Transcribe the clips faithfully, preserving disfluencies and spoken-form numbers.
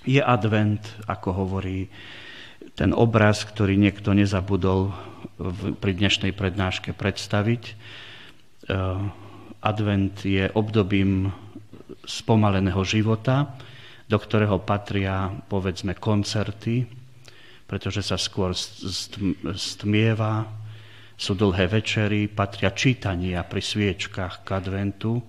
Je advent, ako hovorí ten obraz, ktorý niekto nezabudol v, pri dnešnej prednáške predstaviť. Advent je obdobím spomaleného života, do ktorého patria, povedzme, koncerty, pretože sa skôr stmieva, sú dlhé večery, patria čítania pri sviečkách k adventu,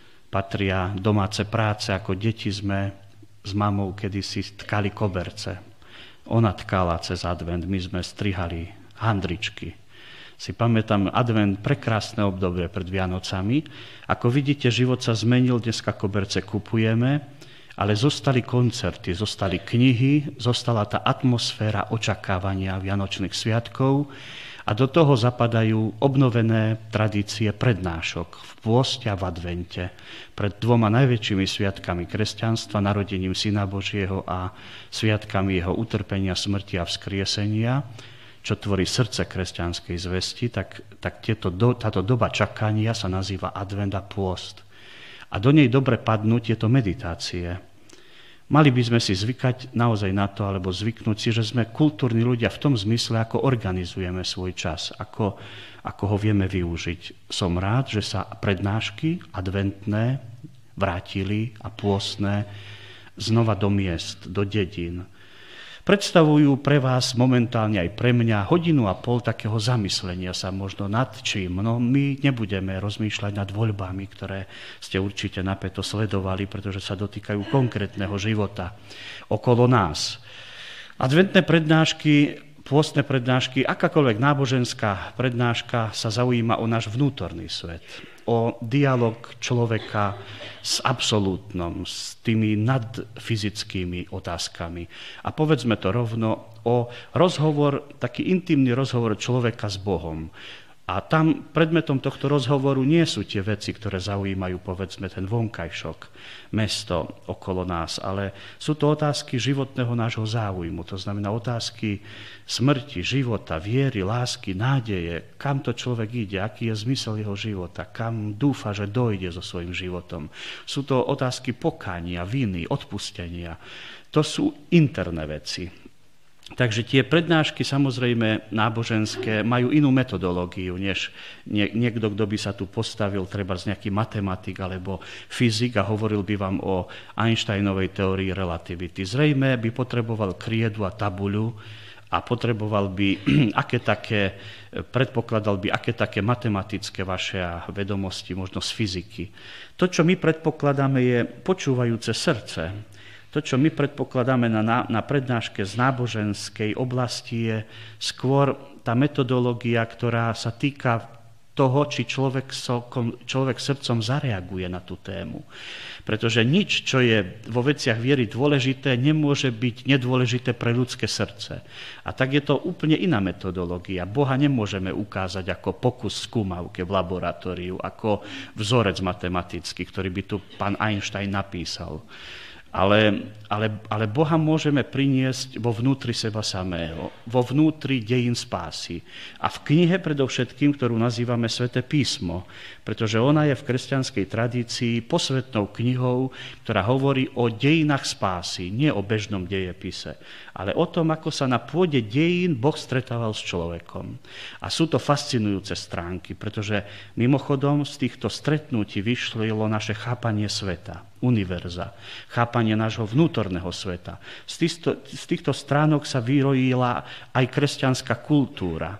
patria domáce práce, ako deti sme s mamou kedysi tkali koberce. Ona tkala cez advent, my sme strihali handričky. Si pamätám advent, prekrásne obdobie pred Vianocami. Ako vidíte, život sa zmenil, dneska koberce kupujeme, ale zostali koncerty, zostali knihy, zostala tá atmosféra očakávania Vianočných sviatkov a do toho zapadajú obnovené tradície prednášok v pôste a v advente pred dvoma najväčšími sviatkami kresťanstva, narodením Syna Božieho a sviatkami jeho utrpenia, smrti a vzkriesenia, čo tvorí srdce kresťanskej zvesti, tak, tak tieto, táto doba čakania sa nazýva advent a pôst. A do nej dobre padnú tieto meditácie. Mali by sme si zvykať naozaj na to, alebo zvyknúť si, že sme kultúrni ľudia v tom zmysle, ako organizujeme svoj čas, ako, ako ho vieme využiť. Som rád, že sa prednášky adventné vrátili a pôstne znova do miest, do dedín. Predstavujú pre vás momentálne aj pre mňa hodinu a pol takého zamyslenia sa možno nad čím. No my nebudeme rozmýšľať nad voľbami, ktoré ste určite napäto sledovali, pretože sa dotýkajú konkrétneho života okolo nás. Adventné prednášky, pôstne prednášky, akákoľvek náboženská prednáška sa zaujíma o náš vnútorný svet, o dialog človeka s absolútnom, s tými nadfyzickými otázkami. A povedzme to rovno, o rozhovor, taký intimný rozhovor človeka s Bohom. A tam predmetom tohto rozhovoru nie sú tie veci, ktoré zaujímajú, povedzme, ten vonkajšok, mesto okolo nás, ale sú to otázky životného nášho záujmu. To znamená otázky smrti, života, viery, lásky, nádeje, kam to človek ide, aký je zmysel jeho života, kam dúfa, že dojde so svojím životom. Sú to otázky pokánia, viny, odpustenia. To sú interné veci. Takže tie prednášky, samozrejme náboženské, majú inú metodológiu, než nie, niekto, kto by sa tu postavil, treba z nejaký matematik alebo fyzik a hovoril by vám o Einsteinovej teórii relativity. Zrejme by potreboval kriedu a tabuľu a potreboval by, aké také, predpokladal by, aké také matematické vaše vedomosti, možno z fyziky. To, čo my predpokladáme, je počúvajúce srdce. To, čo my predpokladáme na, na prednáške z náboženskej oblasti, je skôr tá metodológia, ktorá sa týka toho, či človek, so, človek srdcom zareaguje na tú tému. Pretože nič, čo je vo veciach viery dôležité, nemôže byť nedôležité pre ľudské srdce. A tak je to úplne iná metodológia. Boha nemôžeme ukázať ako pokus skúmavke v laboratóriu, ako vzorec matematický, ktorý by tu pán Einstein napísal. Ale, ale, ale Boha môžeme priniesť vo vnútri seba samého, vo vnútri dejín spásy. A v knihe predovšetkým, ktorú nazývame Sväté písmo, pretože ona je v kresťanskej tradícii posvetnou knihou, ktorá hovorí o dejinách spásy, nie o bežnom dejepise, ale o tom, ako sa na pôde dejín Boh stretával s človekom. A sú to fascinujúce stránky, pretože mimochodom z týchto stretnutí vyšlo naše chápanie sveta, univerza, chápanie nášho vnútorného sveta. Z týchto, z týchto stránok sa vyrojila aj kresťanská kultúra,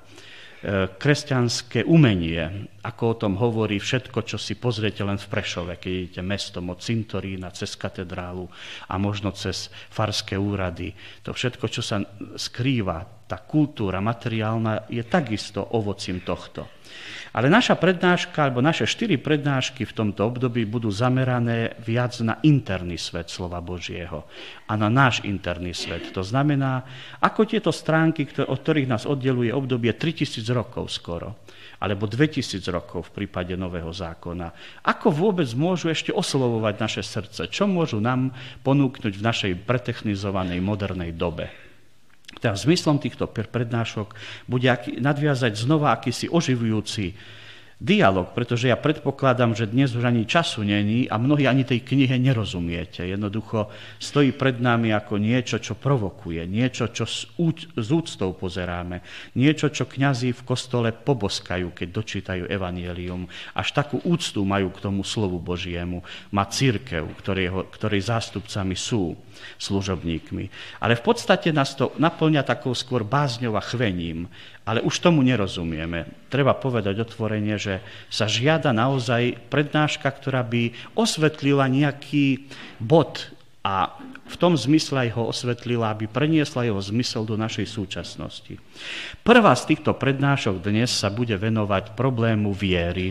kresťanské umenie, ako o tom hovorí všetko, čo si pozriete len v Prešove, keď idete mestom od cintorína cez katedrálu a možno cez farské úrady. To všetko, čo sa skrýva, tá kultúra materiálna, je takisto ovocím tohto. Ale naša prednáška, alebo naše štyri prednášky v tomto období budú zamerané viac na interný svet slova Božieho a na náš interný svet. To znamená, ako tieto stránky, od ktorých nás oddeluje obdobie tritisíc rokov skoro, alebo dvetisíc rokov v prípade Nového zákona, ako vôbec môžu ešte oslovovať naše srdce, čo môžu nám ponúknuť v našej pretechnizovanej modernej dobe. Teda zmyslom týchto prednášok bude nadviazať znova akýsi oživujúci dialog, pretože ja predpokladám, že dnes už ani času není a mnohí ani tej knihe nerozumiete. Jednoducho stojí pred nami ako niečo, čo provokuje, niečo, čo s, úč- s úctou pozeráme, niečo, čo kňazi v kostole poboskajú, keď dočítajú evanjelium. Až takú úctu majú k tomu slovu Božiemu. Má cirkev, ktorej, ktorej zástupcami sú služobníkmi. Ale v podstate nás to naplňa takou skôr bázňou a chvením, ale už tomu nerozumieme. Treba povedať otvorene, že sa žiada naozaj prednáška, ktorá by osvetlila nejaký bod a v tom zmysle aj ho osvetlila, aby preniesla jeho zmysel do našej súčasnosti. Prvá z týchto prednášok dnes sa bude venovať problému viery.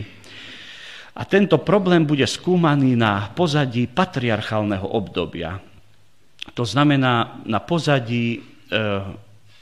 A tento problém bude skúmaný na pozadí patriarchálneho obdobia. To znamená na pozadí e,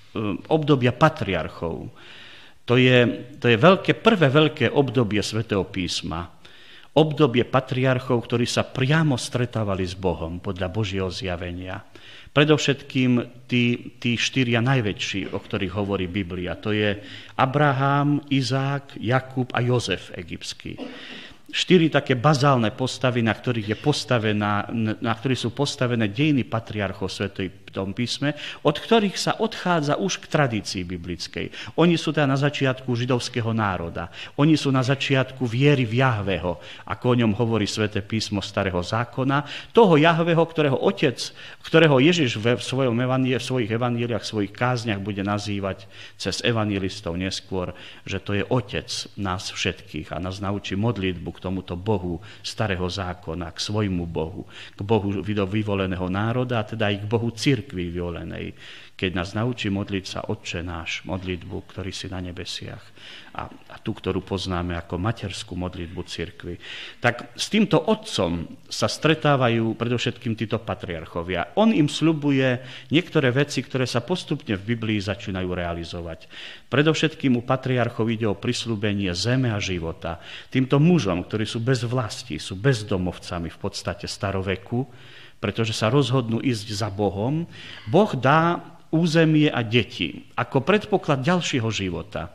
obdobia patriarchov. To je, to je veľké, prvé veľké obdobie Svätého písma. Obdobie patriarchov, ktorí sa priamo stretávali s Bohom podľa Božieho zjavenia. Predovšetkým tí, tí štyria najväčší, o ktorých hovorí Biblia. To je Abraham, Izák, Jakub a Jozef egyptský. Štyri také bazálne postavy, na ktorých, je postavená, na ktorých sú postavené dejiny patriarchov v Svätom písme, od ktorých sa odchádza už k tradícii biblickej. Oni sú teda na začiatku židovského národa. Oni sú na začiatku viery v Jahveho, ako o ňom hovorí Sväté písmo Starého zákona. Toho Jahveho, ktorého otec, ktorého Ježiš v, svojom evaníli, v svojich evaníliach, v svojich kázniach bude nazývať cez evangelistov neskôr, že to je otec nás všetkých a nás naučí modlitbu k tomuto Bohu Starého zákona, k svojmu Bohu, k Bohu vyvoleného národa, a teda aj k Bohu cirkvi vyvolenej, keď nás naučí modliť sa Otče náš, modlitbu, ktorý si na nebesiach, a, a tú, ktorú poznáme ako materskú modlitbu cirkvi. Tak s týmto otcom sa stretávajú predovšetkým títo patriarchovia. On im sľubuje niektoré veci, ktoré sa postupne v Biblii začínajú realizovať. Predovšetkým u patriarchov ide o prisľúbenie zeme a života. Týmto mužom, ktorí sú bez vlasti, sú bezdomovcami v podstate staroveku, pretože sa rozhodnú ísť za Bohom, Boh dá územie a deti ako predpoklad ďalšieho života.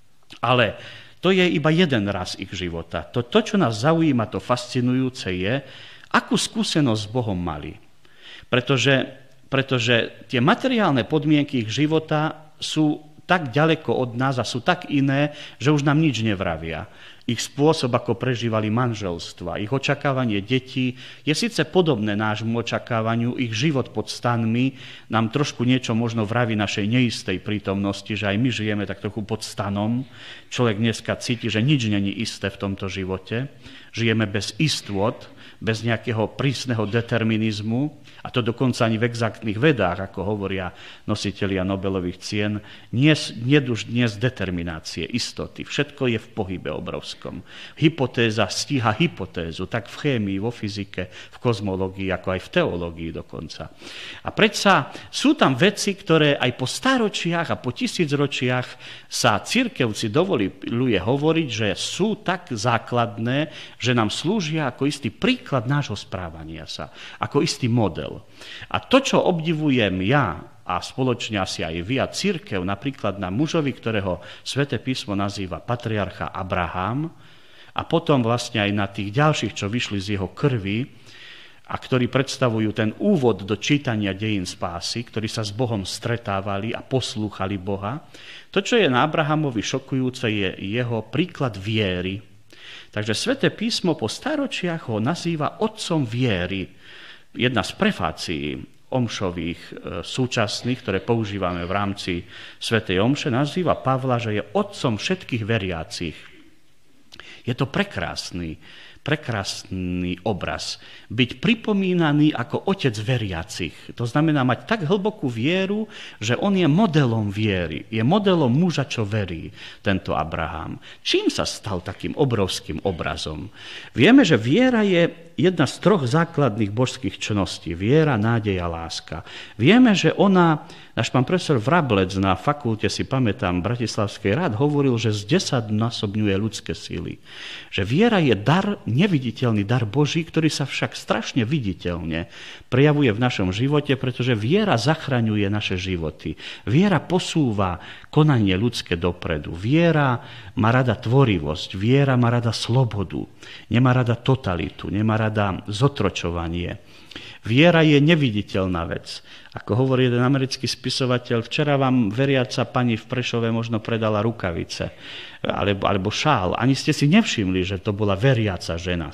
Ale to je iba jeden raz ich života. To, to, čo nás zaujíma, to fascinujúce je, akú skúsenosť s Bohom mali. Pretože, pretože tie materiálne podmienky ich života sú tak ďaleko od nás a sú tak iné, že už nám nič nevravia. Ich spôsob, ako prežívali manželstva, ich očakávanie detí je síce podobné nášmu očakávaniu, ich život pod stanmi nám trošku niečo možno vraví našej neistej prítomnosti, že aj my žijeme tak trochu pod stanom. Človek dneska cíti, že nič není isté v tomto živote. Žijeme bez istôt, bez nejakého prísneho determinizmu, a to dokonca ani v exaktných vedách, ako hovoria nositelia Nobelových cien, nie, nie už dnes determinácie, istoty. Všetko je v pohybe obrovskom. Hypotéza stíha hypotézu, tak v chémii, vo fyzike, v kozmológii, ako aj v teológii dokonca. A predsa sú tam veci, ktoré aj po stáročiach a po tisícročiach sa cirkevci dovoluje hovoriť, že sú tak základné, že nám slúžia ako istý príklad nášho správania sa, ako istý model. A to, čo obdivujem ja a spoločne asi aj vy a cirkev, napríklad na mužovi, ktorého Sväté písmo nazýva patriarcha Abraham, a potom vlastne aj na tých ďalších, čo vyšli z jeho krvi a ktorí predstavujú ten úvod do čítania dejín spásy, ktorí sa s Bohom stretávali a poslúchali Boha. To, čo je na Abrahamovi šokujúce, je jeho príklad viery. Takže Sväté písmo po staročiach ho nazýva otcom viery. Jedna z prefácií omšových e, súčasných, ktoré používame v rámci svätej omše, nazýva Pavla, že je otcom všetkých veriacich. Je to prekrásny, prekrásny obraz. Byť pripomínaný ako otec veriacich. To znamená mať tak hlbokú vieru, že on je modelom viery. Je modelom muža, čo verí, tento Abraham. Čím sa stal takým obrovským obrazom? Vieme, že viera je jedna z troch základných božských čností. Viera, nádej a láska. Vieme, že ona, náš pán profesor Vrablec na fakulte, si pamätám, Bratislavskej rád hovoril, že z desaťnásobňuje ľudské sily. Že viera je dar, neviditeľný dar Boží, ktorý sa však strašne viditeľne prejavuje v našom živote, pretože viera zachraňuje naše životy. Viera posúva konanie ľudské dopredu. Viera má rada tvorivosť, viera má rada slobodu, nemá rada totalitu, nemá rada zotročovanie. Viera je neviditeľná vec. Ako hovorí jeden americký spisovateľ, včera vám veriaca pani v Prešove možno predala rukavice alebo, alebo šál. Ani ste si nevšimli, že to bola veriaca žena.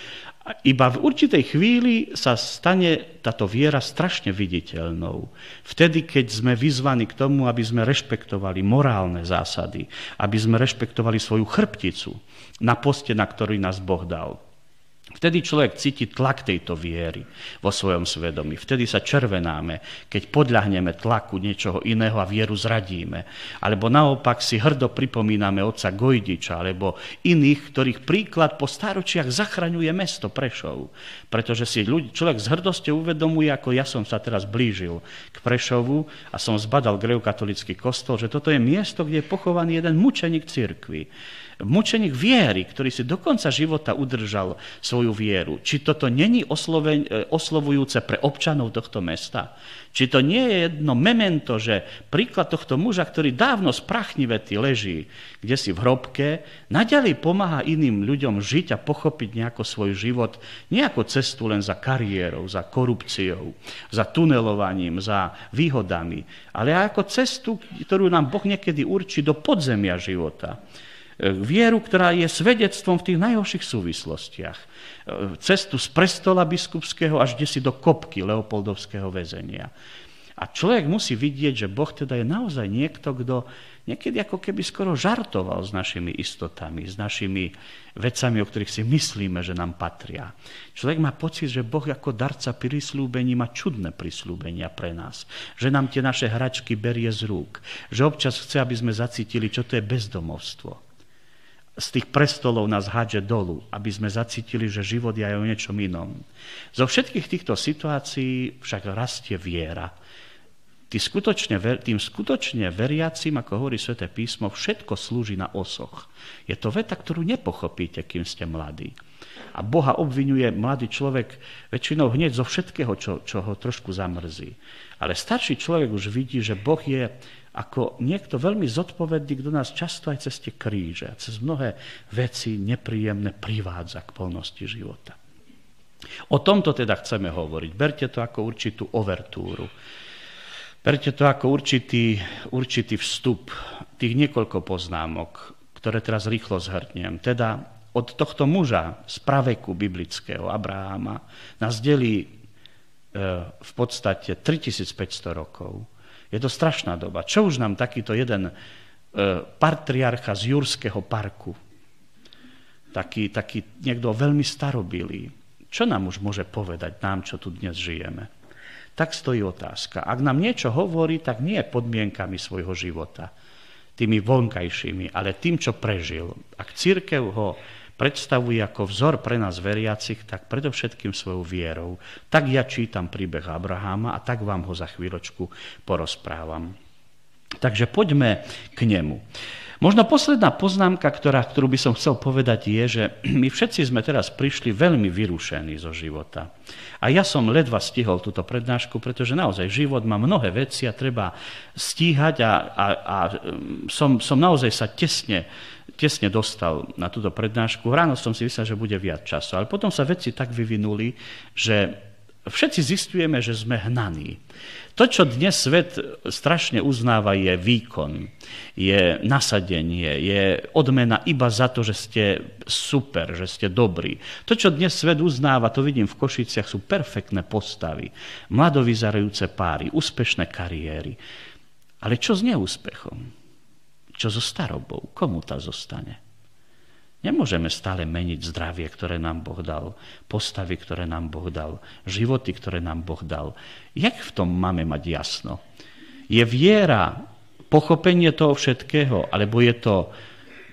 Iba v určitej chvíli sa stane táto viera strašne viditeľnou. Vtedy, keď sme vyzvaní k tomu, aby sme rešpektovali morálne zásady, aby sme rešpektovali svoju chrbticu na poste, na ktorý nás Boh dal. Vtedy človek cíti tlak tejto viery vo svojom svedomí. Vtedy sa červenáme, keď podľahneme tlaku niečoho iného a vieru zradíme. Alebo naopak si hrdo pripomíname otca Gojdiča, alebo iných, ktorých príklad po stáročiach zachraňuje mesto Prešov. Pretože si ľudí, človek s hrdosťou uvedomuje, ako ja som sa teraz blížil k Prešovu a som zbadal gréckokatolícky kostol, že toto je miesto, kde je pochovaný jeden mučeník cirkvi. Mučeník viery, ktorý si do konca života udržal svoju vieru. Či toto není oslovujúce pre občanov tohto mesta? Či to nie je jedno memento, že príklad tohto muža, ktorý dávno sprachnivetý leží kdesi v hrobke, naďalej pomáha iným ľuďom žiť a pochopiť nejako svoj život, nie ako cestu len za kariérou, za korupciou, za tunelovaním, za výhodami, ale ako cestu, ktorú nám Boh niekedy určí do podzemia života. Vieru, ktorá je svedectvom v tých najhorších súvislostiach. Cestu z prestola biskupského až desi do kopky Leopoldovského väzenia. A človek musí vidieť, že Boh teda je naozaj niekto, kto niekedy ako keby skoro žartoval s našimi istotami, s našimi vecami, o ktorých si myslíme, že nám patria. Človek má pocit, že Boh ako darca prisľúbení má čudné prisľúbenia pre nás. Že nám tie naše hračky berie z rúk. Že občas chce, aby sme zacítili, čo to je bezdomovstvo. Z tých prestolov nás hádže dolu, aby sme zacítili, že život je aj o niečom inom. Zo všetkých týchto situácií však rastie viera. Tým skutočne, tým skutočne veriacim, ako hovorí Sväté písmo, všetko slúži na osoch. Je to veta, ktorú nepochopíte, kým ste mladí. A Boha obvinuje mladý človek väčšinou hneď zo všetkého, čo, čo ho trošku zamrzí. Ale starší človek už vidí, že Boh je ako niekto veľmi zodpovedný, kto nás často aj cez tie kríže, cez mnohé veci nepríjemné privádza k plnosti života. O tomto teda chceme hovoriť. Berte to ako určitú overtúru. Berte to ako určitý, určitý vstup, tých niekoľko poznámok, ktoré teraz rýchlo zhrniem. Teda od tohto muža z praveku biblického Abraháma nás delí e, v podstate tritisícpäťsto rokov. Je to strašná doba. Čo už nám takýto jeden e, patriarcha z Jurského parku, taký, taký niekto veľmi starobilý, čo nám už môže povedať, nám, čo tu dnes žijeme? Tak stojí otázka. Ak nám niečo hovorí, tak nie podmienkami svojho života, tými vonkajšími, ale tým, čo prežil. Ak cirkev ho predstavuje ako vzor pre nás veriacich, tak predovšetkým svojou vierou. Tak ja čítam príbeh Abraháma a tak vám ho za chvíľočku porozprávam. Takže poďme k nemu. Možno posledná poznámka, ktorá, ktorú by som chcel povedať, je, že my všetci sme teraz prišli veľmi vyrušení zo života. A ja som ledva stihol túto prednášku, pretože naozaj život má mnohé veci a treba stíhať a, a, a som, som naozaj sa tesne, tesne dostal na túto prednášku. Ráno som si myslel, že bude viac času, ale potom sa veci tak vyvinuli, že všetci zistujeme, že sme hnaní. To, čo dnes svet strašne uznáva, je výkon, je nasadenie, je odmena iba za to, že ste super, že ste dobrí. To, čo dnes svet uznáva, to vidím v Košiciach, sú perfektné postavy, mladovyzerajúce páry, úspešné kariéry. Ale čo s neúspechom? Čo so starobou? Komu tá zostane? Nemôžeme stále meniť zdravie, ktoré nám Boh dal, postavy, ktoré nám Boh dal, životy, ktoré nám Boh dal. Jak v tom máme mať jasno? Je viera pochopenie toho všetkého, alebo je to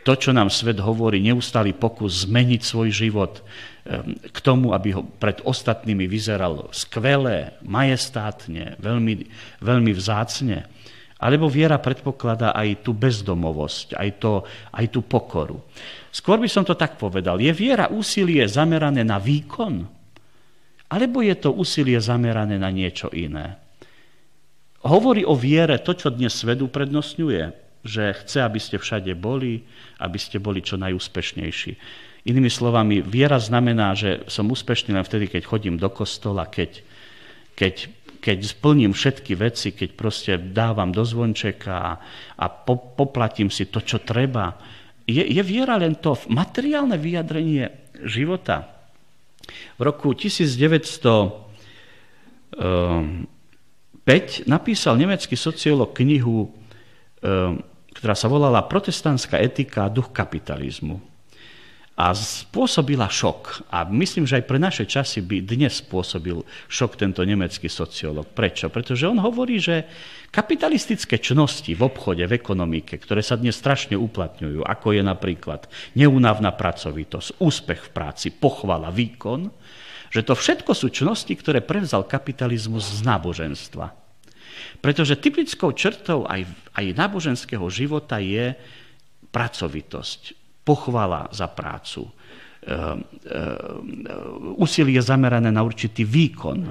to, čo nám svet hovorí, neustály pokus zmeniť svoj život k tomu, aby ho pred ostatnými vyzeral skvelé, majestátne, veľmi, veľmi vzácne. Alebo viera predpokladá aj tú bezdomovosť, aj, to, aj tú pokoru. Skôr by som to tak povedal. Je viera úsilie zamerané na výkon? Alebo je to úsilie zamerané na niečo iné? Hovorí o viere to, čo dnes svet uprednostňuje, že chce, aby ste všade boli, aby ste boli čo najúspešnejší. Inými slovami, viera znamená, že som úspešný len vtedy, keď chodím do kostola, keď, keď, keď splním všetky veci, keď proste dávam do zvončeka a, a po, poplatím si to, čo treba. Je, je viera len to materiálne vyjadrenie života? V roku devätnásťstopäť napísal nemecký sociológ knihu, ktorá sa volala Protestantská etika a duch kapitalizmu. A spôsobila šok. A myslím, že aj pre naše časy by dnes spôsobil šok tento nemecký sociológ. Prečo? Pretože on hovorí, že kapitalistické čnosti v obchode, v ekonomike, ktoré sa dnes strašne uplatňujú, ako je napríklad neúnavná pracovitosť, úspech v práci, pochvala, výkon, že to všetko sú čnosti, ktoré prevzal kapitalizmus z náboženstva. Pretože typickou črtou aj, aj náboženského života je pracovitosť, pochvala za prácu, úsilie zamerané na určitý výkon.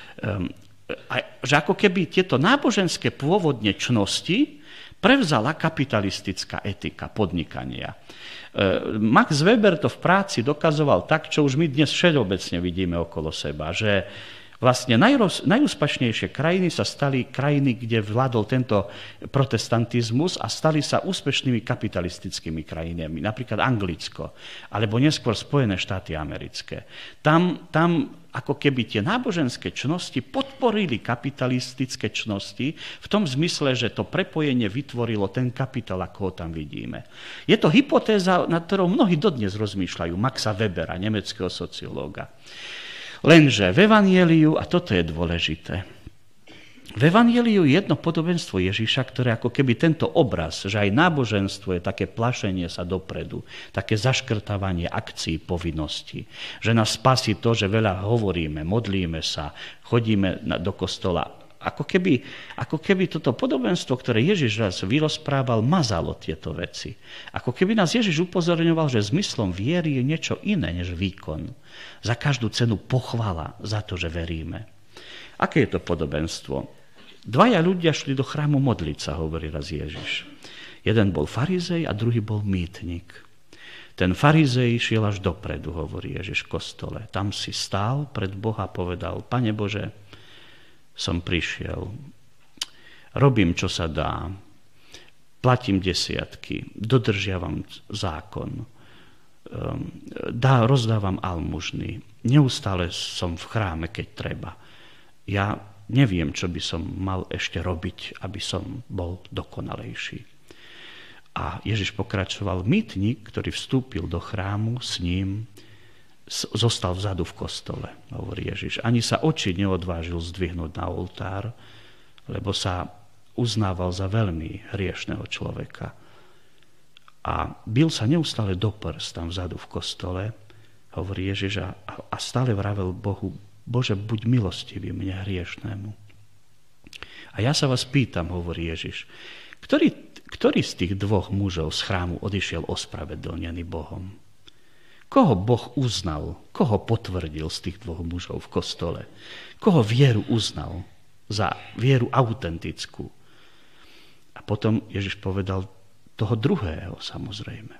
A že ako keby tieto náboženské pôvodne čnosti prevzala kapitalistická etika podnikania. Max Weber to v práci dokazoval tak, čo už my dnes všeobecne vidíme okolo seba, že vlastne najroz, najúspešnejšie krajiny sa stali krajiny, kde vládol tento protestantizmus a stali sa úspešnými kapitalistickými krajinami, napríklad Anglicko, alebo neskôr Spojené štáty americké. Tam, tam ako keby tie náboženské čnosti podporili kapitalistické čnosti v tom zmysle, že to prepojenie vytvorilo ten kapitál, ako ho tam vidíme. Je to hypotéza, nad ktorou mnohí dodnes rozmýšľajú, Maxa Webera, nemeckého sociológa. Lenže v Evanjeliu, a toto je dôležité, v Evanjeliu je jedno podobenstvo Ježiša, ktoré ako keby tento obraz, že aj náboženstvo je také plašenie sa dopredu, také zaškrtávanie akcií, povinností, že nás spasí to, že veľa hovoríme, modlíme sa, chodíme do kostola. Ako keby, ako keby toto podobenstvo, ktoré Ježiš raz vyrozprával, mazalo tieto veci. Ako keby nás Ježiš upozorňoval, že zmyslom viery je niečo iné než výkon. Za každú cenu pochvala za to, že veríme. Aké je to podobenstvo? Dvaja ľudia šli do chrámu modliť sa, hovorí raz Ježiš. Jeden bol farizej a druhý bol mýtnik. Ten farizej šiel až dopredu, hovorí Ježiš v kostole. Tam si stál pred Boha a povedal: Pane Bože, som prišiel, robím, čo sa dá, platím desiatky, dodržiavam zákon, dá, rozdávam almužny, neustále som v chráme, keď treba. Ja neviem, čo by som mal ešte robiť, aby som bol dokonalejší. A Ježiš pokračoval, mýtnik, ktorý vstúpil do chrámu s ním, zostal vzadu v kostole, hovorí Ježiš. Ani sa oči neodvážil zdvihnúť na oltár, lebo sa uznával za veľmi hriešného človeka. A bil sa neustále do prs tam vzadu v kostole, hovorí Ježiš, a, a stále vravel Bohu: Bože, buď milostivý mne hriešnému. A ja sa vás pýtam, hovorí Ježiš, ktorý, ktorý z tých dvoch mužov z chrámu odišiel ospravedlnený Bohom? Koho Boh uznal, koho potvrdil z tých dvoch mužov v kostole? Koho vieru uznal za vieru autentickú? A potom Ježiš povedal toho druhého, samozrejme.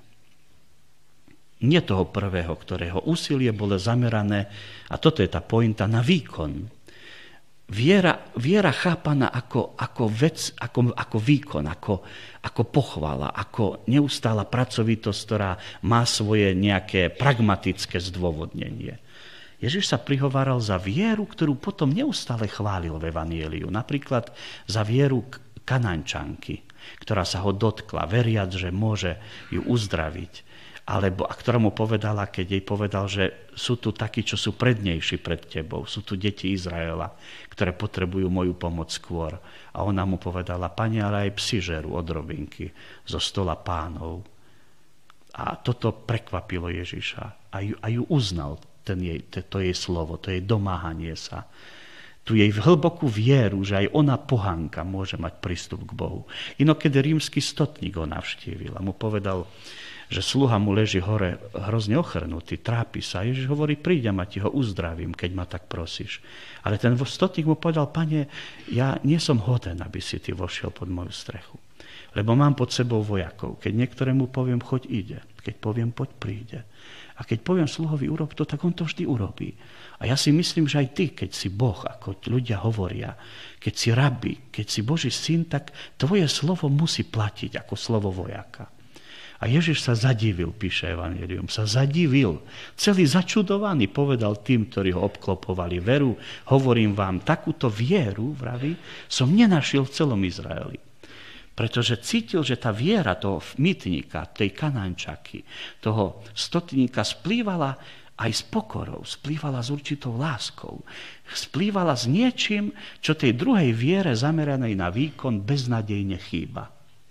Nie toho prvého, ktorého úsilie bolo zamerané, a toto je tá pointa, na výkon. Viera, viera chápaná ako, ako vec, ako, ako výkon, ako, ako pochvala, ako neustála pracovitosť, ktorá má svoje nejaké pragmatické zdôvodnenie. Ježiš sa prihováral za vieru, ktorú potom neustále chválil v Evanjeliu. Napríklad za vieru Kanánčanky, ktorá sa ho dotkla, veriac, že môže ju uzdraviť. Alebo, a ktorá mu povedala, keď jej povedal, že sú tu takí, čo sú prednejší pred tebou, sú tu deti Izraela, ktoré potrebujú moju pomoc skôr. A ona mu povedala: Pane, ale aj psi žerú odrobinky zo stola pánov. A toto prekvapilo Ježiša. A ju, a ju uznal, ten jej, to jej slovo, to jej domáhanie sa. Tu jej hlbokú vieru, že aj ona pohanka môže mať prístup k Bohu. Inokedy rímsky stotník ho navštívil a mu povedal, že sluha mu leží hore hrozne ochrnutý, trápi sa. Ježiš hovorí, príďam a ti ho uzdravím, keď ma tak prosíš. Ale ten stotník mu povedal, pane, ja nie som hoden, aby si ty vošiel pod moju strechu. Lebo mám pod sebou vojakov. Keď niektorému poviem, choď, ide. Keď poviem, poď, príde. A keď poviem sluhovi, urob to, tak on to vždy urobí. A ja si myslím, že aj ty, keď si Boh, ako ľudia hovoria, keď si rabi, keď si Boží syn, tak tvoje slovo musí platiť ako slovo vojaka. A Ježiš sa zadivil, píše Evangelium, sa zadivil. Celý začudovaný povedal tým, ktorí ho obklopovali. Veru, hovorím vám, takúto vieru, vraví, som nenašiel v celom Izraeli. Pretože cítil, že tá viera toho mýtnika, tej Kanánčaky, toho stotníka splývala aj s pokorou, splývala s určitou láskou, splývala s niečím, čo tej druhej viere zameranej na výkon beznadejne chýba.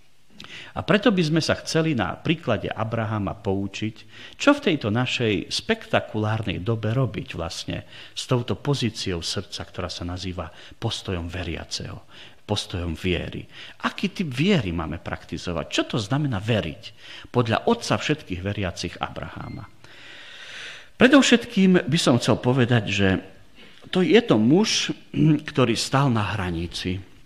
A preto by sme sa chceli na príklade Abrahama poučiť, čo v tejto našej spektakulárnej dobe robiť vlastne s touto pozíciou srdca, ktorá sa nazýva postojom veriaceho, postojom viery. Aký typ viery máme praktizovať? Čo to znamená veriť? Podľa otca všetkých veriacich Abraháma. Predovšetkým by som chcel povedať, že to je to muž, ktorý stal na hranici.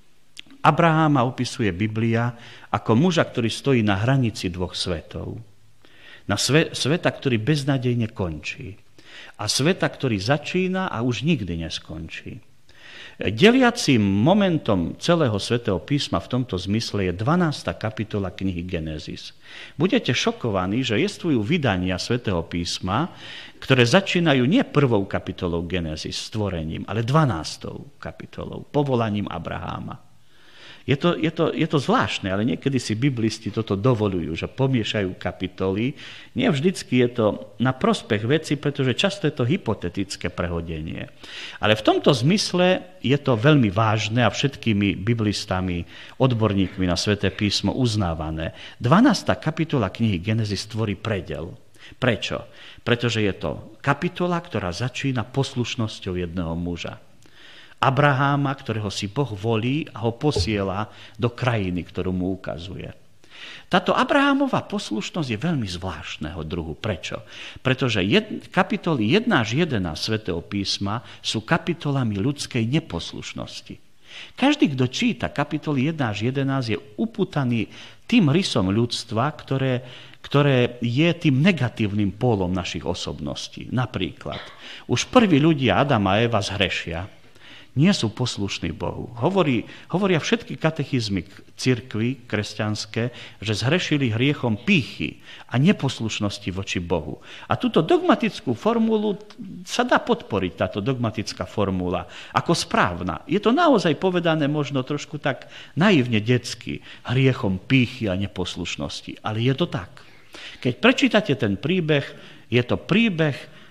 Abraháma opisuje Biblia ako muža, ktorý stojí na hranici dvoch svetov. Na sve, sveta, ktorý beznadejne končí. A sveta, ktorý začína a už nikdy neskončí. Deliacím momentom celého svätého písma v tomto zmysle je dvanásta kapitola knihy Genesis. Budete šokovaní, že jestvujú vydania svätého písma, ktoré začínajú nie prvou kapitolou Genesis, stvorením, ale dvanástou kapitolou, povolaním Abraháma. Je to, je, to, je to zvláštne, ale niekedy si biblisti toto dovolujú, že pomiešajú kapitoly. Nie vždycky je to na prospech veci, pretože často je to hypotetické prehodenie. Ale v tomto zmysle je to veľmi vážne a všetkými biblistami, odborníkmi na Sväté písmo uznávané. dvanásta kapitola knihy Genesis tvorí predel. Prečo? Pretože je to kapitola, ktorá začína poslušnosťou jedného muža. Abraháma, ktorého si Boh volí a ho posiela do krajiny, ktorú mu ukazuje. Táto Abrahámova poslušnosť je veľmi zvláštneho druhu. Prečo? Pretože jed, kapitoly jedna až jedenásť Svätého písma sú kapitolami ľudskej neposlušnosti. Každý, kto číta kapitoly jedna až jedenásť, je upútaný tým rysom ľudstva, ktoré, ktoré je tým negatívnym pólom našich osobností. Napríklad, už prví ľudia, Adam a Eva, zhrešia. Nie sú poslušní Bohu. Hovorí, hovoria všetky katechizmy cirkvi kresťanské, že zhrešili hriechom pýchy a neposlušnosti voči Bohu. A túto dogmatickú formulu sa dá podporiť, táto dogmatická formula, ako správna. Je to naozaj povedané možno trošku tak naivne detsky, hriechom pýchy a neposlušnosti. Ale je to tak. Keď prečítate ten príbeh, je to príbeh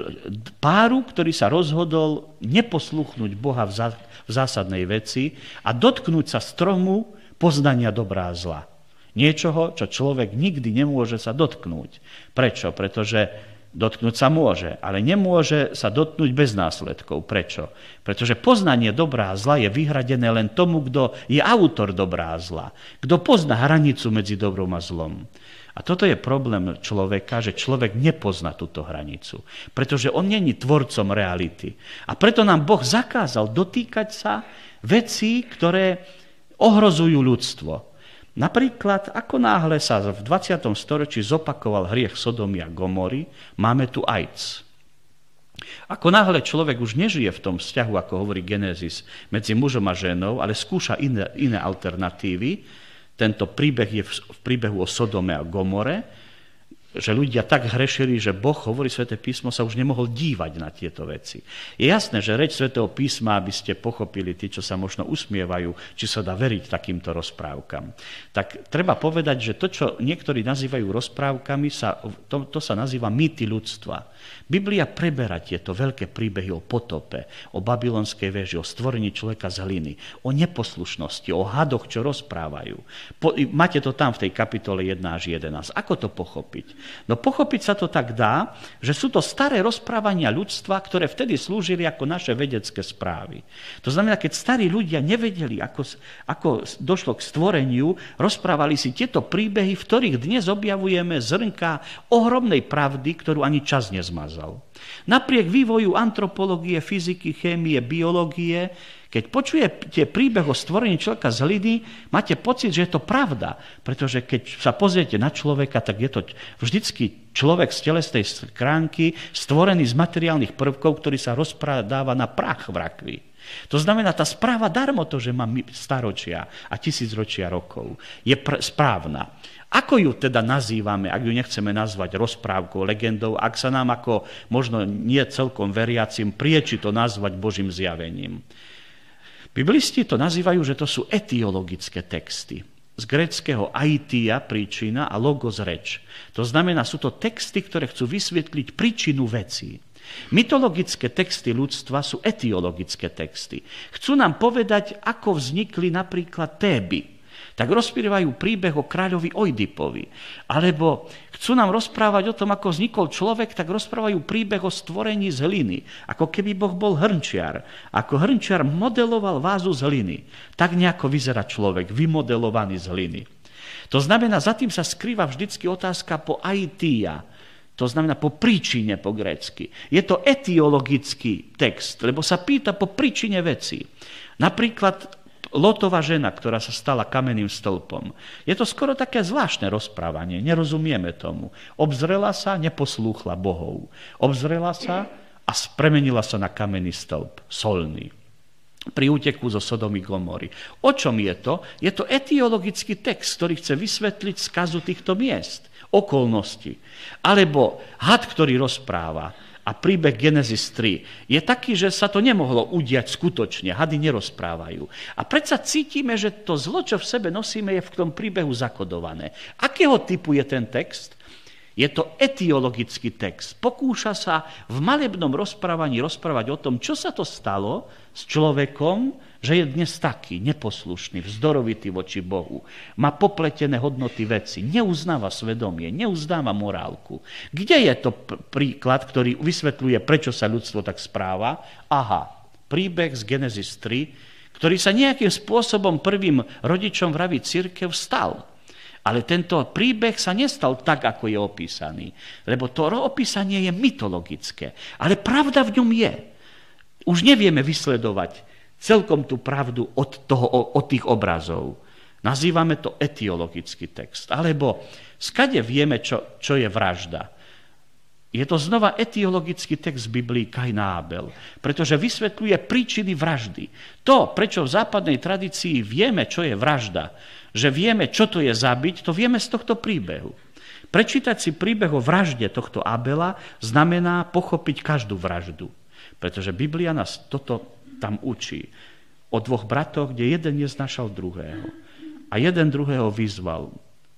páru, ktorý sa rozhodol neposluchnúť Boha v zásadnej veci a dotknúť sa stromu poznania dobrá a zla. Niečoho, čo človek nikdy nemôže sa dotknúť. Prečo? Pretože dotknúť sa môže, ale nemôže sa dotknúť bez následkov. Prečo? Pretože poznanie dobrá a zla je vyhradené len tomu, kto je autor dobrá a zla. Kto pozná hranicu medzi dobrom a zlom. A toto je problém človeka, že človek nepozná túto hranicu. Pretože on není tvorcom reality. A preto nám Boh zakázal dotýkať sa vecí, ktoré ohrozujú ľudstvo. Napríklad, ako náhle sa v dvadsiatom storočí zopakoval hriech Sodomy a Gomory, máme tu AIDS. Ako náhle človek už nežije v tom vzťahu, ako hovorí Genesis, medzi mužom a ženou, ale skúša iné, iné alternatívy, tento príbeh je v príbehu o Sodome a Gomore, že ľudia tak hrešili, že Boh, hovorí Sväté písmo, sa už nemohol dívať na tieto veci. Je jasné, že reč Svätého písma, aby ste pochopili tí, čo sa možno usmievajú, či sa dá veriť takýmto rozprávkam. Tak treba povedať, že to, čo niektorí nazývajú rozprávkami, sa, to, to sa nazýva mýty ľudstva. Biblia preberá tieto veľké príbehy o potope, o babylonskej veži, o stvorení človeka z hliny, o neposlušnosti, o hadoch, čo rozprávajú. Po, máte to tam v tej kapitole jeden až jedenásť. Ako to pochopiť? No pochopiť sa to tak dá, že sú to staré rozprávania ľudstva, ktoré vtedy slúžili ako naše vedecké správy. To znamená, keď starí ľudia nevedeli, ako, ako došlo k stvoreniu, rozprávali si tieto príbehy, v ktorých dnes objavujeme zrnká ohromnej pravdy, ktorú ani čas nezmazal. Napriek vývoju antropológie, fyziky, chémie, biológie, keď počujete príbeh o stvorení človeka z hliny, máte pocit, že je to pravda. Pretože keď sa pozriete na človeka, tak je to vždycky človek z telesnej skránky, stvorený z materiálnych prvkov, ktorý sa rozprádáva na prach v rakvi. To znamená, tá správa darmo to, že má staročia a tisícročia rokov, je pr- správna. Ako ju teda nazývame, ak ju nechceme nazvať rozprávkou, legendou, ak sa nám ako možno nie celkom veriacim prieči to nazvať Božím zjavením? Biblisti to nazývajú, že to sú etiologické texty. Z gréckeho aitia, príčina, a logos, reč. To znamená, sú to texty, ktoré chcú vysvetliť príčinu vecí. Mytologické texty ľudstva sú etiologické texty. Chcú nám povedať, ako vznikli napríklad Téby. Tak rozprávajú príbeh o kráľovi Oidipovi. Alebo chcú nám rozprávať o tom, ako vznikol človek, tak rozprávajú príbeh o stvorení z hliny. Ako keby Boh bol hrnčiar. Ako hrnčiar modeloval vázu z hliny. Tak nejako vyzerá človek, vymodelovaný z hliny. To znamená, za tým sa skrýva vždycky otázka po aitia. To znamená po príčine po grécky. Je to etiologický text, lebo sa pýta po príčine veci. Napríklad Lotova žena, ktorá sa stala kamenným stĺpom. Je to skoro také zvláštne rozprávanie, nerozumieme tomu. Obzrela sa, neposlúchla bohov. Obzrela sa a premenila sa na kamenný stĺp, solný. Pri úteku zo Sodomy Gomory. O čom je to? Je to etiologický text, ktorý chce vysvetliť skazu týchto miest, okolnosti. Alebo had, ktorý rozpráva. A príbeh Genesis tri je taký, že sa to nemohlo udiať skutočne. Hady nerozprávajú. A predsa cítime, že to zlo, čo v sebe nosíme, je v tom príbehu zakodované. Akého typu je ten text? Je to etiologický text. Pokúša sa v malebnom rozprávaní rozprávať o tom, čo sa to stalo s človekom, že je dnes taký neposlušný, vzdorovitý voči Bohu. Má popletené hodnoty veci, neuznáva svedomie, neuznáva morálku. Kde je to príklad, ktorý vysvetľuje, prečo sa ľudstvo tak správa? Aha, príbeh z Genesis tri, ktorý sa nejakým spôsobom prvým rodičom vraví cirkev stal. Ale tento príbeh sa nestal tak, ako je opísaný. Lebo to opísanie je mytologické. Ale pravda v ňom je. Už nevieme vysledovať celkom tú pravdu od, toho, od tých obrazov. Nazývame to etiologický text. Alebo skade vieme, čo, čo je vražda. Je to znova etiologický text v Biblii Kain a Abel, pretože vysvetľuje príčiny vraždy. To, prečo v západnej tradícii vieme, čo je vražda, že vieme, čo to je zabiť, to vieme z tohto príbehu. Prečítať si príbeh o vražde tohto Abela znamená pochopiť každú vraždu, pretože Biblia nás toto tam učí. O dvoch bratoch, kde jeden neznášal druhého. A jeden druhého vyzval.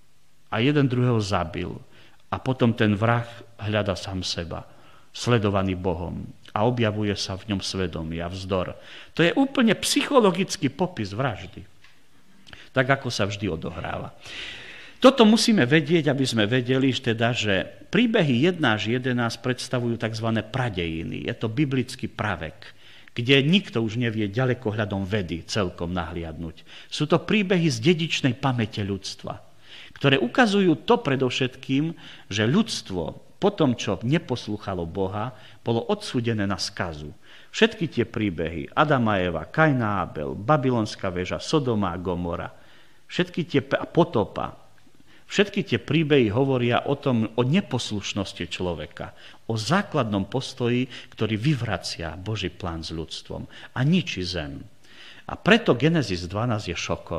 A jeden druhého zabil. A potom ten vrah hľada sám seba, sledovaný Bohom. A objavuje sa v ňom svedomie a vzdor. To je úplne psychologický popis vraždy. Tak, ako sa vždy odohráva. Toto musíme vedieť, aby sme vedeli, teda, že príbehy jeden až jedenásť predstavujú tzv. Pradejiny. Je to biblický pravek, kde nikto už nevie ďalekohľadom vedy celkom nahliadnúť. Sú to príbehy z dedičnej pamäte ľudstva, ktoré ukazujú to predovšetkým, že ľudstvo po tom, čo neposlúchalo Boha, bolo odsúdené na skazu. Všetky tie príbehy, Adam a Eva, Kain a Abel, Babylonská väža, Sodoma a Gomora, všetky tie potopa, všetky tie príbehy hovoria o tom, o neposlušnosti človeka, o základnom postoji, ktorý vyvracia Boží plán s ľudstvom a ničí zem. A preto Genesis dvanásť je šokom.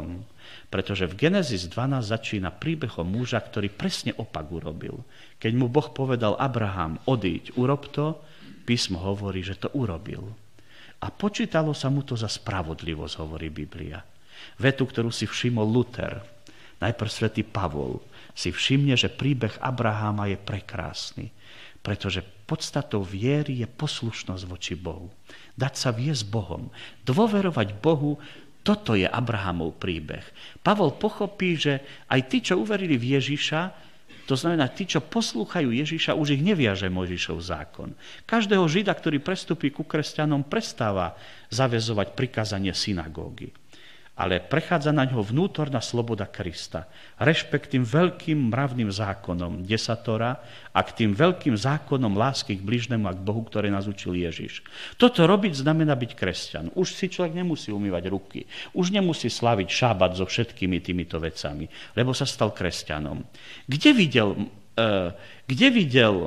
Pretože v Genesis dvanásť začína príbehom muža, ktorý presne opak urobil. Keď mu Boh povedal Abraham, odíď, urob to, písmo hovorí, že to urobil. A počítalo sa mu to za spravodlivosť, hovorí Biblia. Vetu, ktorú si všimol Luther, najprv svätý Pavol, si všimne, že príbeh Abraháma je prekrásny. Pretože podstatou viery je poslušnosť voči Bohu. Dať sa viesť Bohom. Dôverovať Bohu, toto je Abrahamov príbeh. Pavol pochopí, že aj tí, čo uverili v Ježiša, to znamená, tí, čo poslúchajú Ježiša, už ich neviaže Mojžišov zákon. Každého Žida, ktorý prestúpi ku kresťanom, prestáva zaväzovať prikázanie synagógy. Ale prechádza na ňo vnútorná sloboda Krista. Rešpekt tým veľkým mravným zákonom desatora a k tým veľkým zákonom lásky k bližnému a k Bohu, ktoré nás učil Ježiš. Toto robiť znamená byť kresťan. Už si človek nemusí umývať ruky. Už nemusí slaviť šábat so všetkými týmito vecami, lebo sa stal kresťanom. Kde videl, uh, kde videl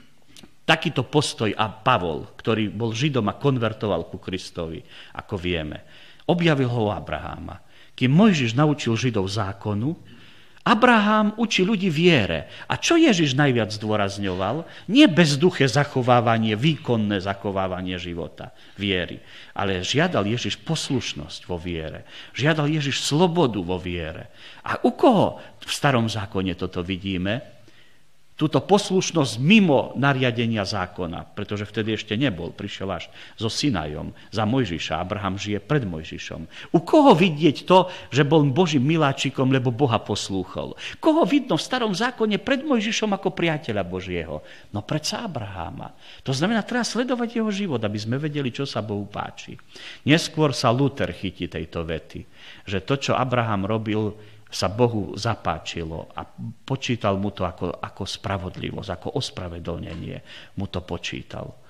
takýto postoj a Pavol, ktorý bol Židom a konvertoval ku Kristovi, ako vieme? Objavil ho Abraháma. Kým Mojžiš naučil Židov zákonu, Abrahám učí ľudí viere. A čo Ježiš najviac zdôrazňoval? Nie bezduché zachovávanie, výkonné zachovávanie života, viery. Ale žiadal Ježiš poslušnosť vo viere. Žiadal Ježiš slobodu vo viere. A u koho v starom zákone toto vidíme? Túto poslušnosť mimo nariadenia zákona, pretože vtedy ešte nebol, prišiel až so Sinajom za Mojžiša. Abraham žije pred Mojžišom. U koho vidieť to, že bol Božím miláčikom, lebo Boha poslúchol? Koho vidno v starom zákone pred Mojžišom ako priateľa Božieho? No predsa Abraháma. To znamená, treba sledovať jeho život, aby sme vedeli, čo sa Bohu páči. Neskôr sa Luther chytí tejto vety, že to, čo Abraham robil, sa Bohu zapáčilo a počítal mu to ako, ako spravodlivosť, ako ospravedlnenie mu to počítal. E,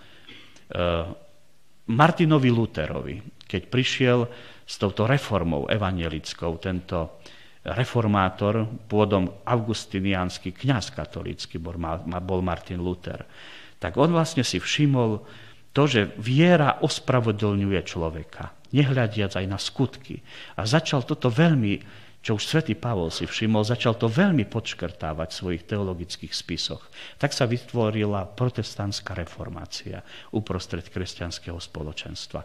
Martinovi Lutherovi, keď prišiel s touto reformou evanjelickou, tento reformátor, pôvodom augustiniánsky kňaz katolícky bol, bol Martin Luther, tak on vlastne si všimol to, že viera ospravedlňuje človeka, nehľadiac aj na skutky. A začal toto veľmi, čo už svätý Pavol si všimol, začal to veľmi podškrtávať v svojich teologických spisoch. Tak sa vytvorila protestantská reformácia uprostred kresťanského spoločenstva.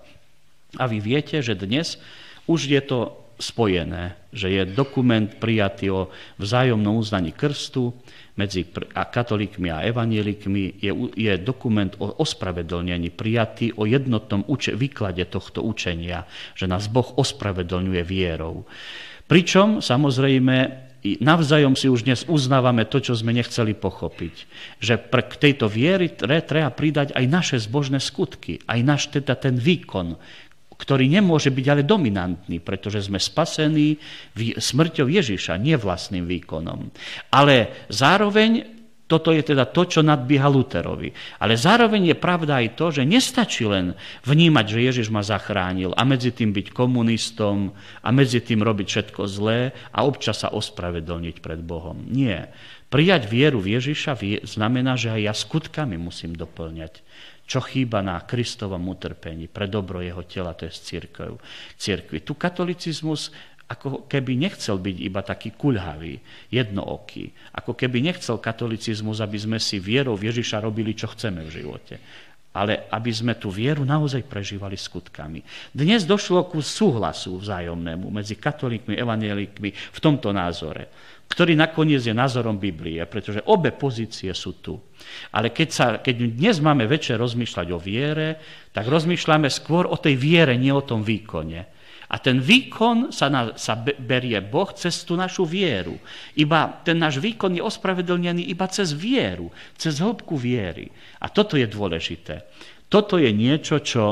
A vy viete, že dnes už je to spojené, že je dokument prijatý o vzájomnom uznaní krstu medzi katolíkmi a evanjelikmi, je, je dokument o ospravedlnení prijatý o jednotnom uče, výklade tohto učenia, že nás Boh ospravedlňuje vierou. Pričom, samozrejme, navzájom si už dnes uznávame to, čo sme nechceli pochopiť. Že k tejto viery treba pridať aj naše zbožné skutky, aj náš teda ten výkon, ktorý nemôže byť ale dominantný, pretože sme spasení smrťou Ježiša, nie vlastným výkonom. Ale zároveň, toto je teda to, čo nadbieha Lutherovi. Ale zároveň je pravda aj to, že nestačí len vnímať, že Ježiš ma zachránil a medzi tým byť komunistom a medzi tým robiť všetko zlé a občas sa ospravedlniť pred Bohom. Nie. Prijať vieru v Ježiša znamená, že aj ja skutkami musím doplňať, čo chýba na Kristovom utrpení pre dobro jeho tela, to je z cirkev, cirkvi. Tu katolicizmus ako keby nechcel byť iba taký kuľhavý, jednooký. Ako keby nechcel katolicizmus, aby sme si vierou v Ježiša robili, čo chceme v živote. Ale aby sme tú vieru naozaj prežívali skutkami. Dnes došlo ku súhlasu vzájomnému medzi katolíkmi a evanjelikmi v tomto názore, ktorý nakoniec je názorom Biblie, pretože obe pozície sú tu. Ale keď, sa, keď dnes máme večer rozmýšľať o viere, tak rozmýšľame skôr o tej viere, nie o tom výkone. A ten výkon sa, na, sa berie Boh cez tú našu vieru. Iba ten náš výkon je ospravedlnený iba cez vieru, cez hĺbku viery. A toto je dôležité. Toto je niečo, čo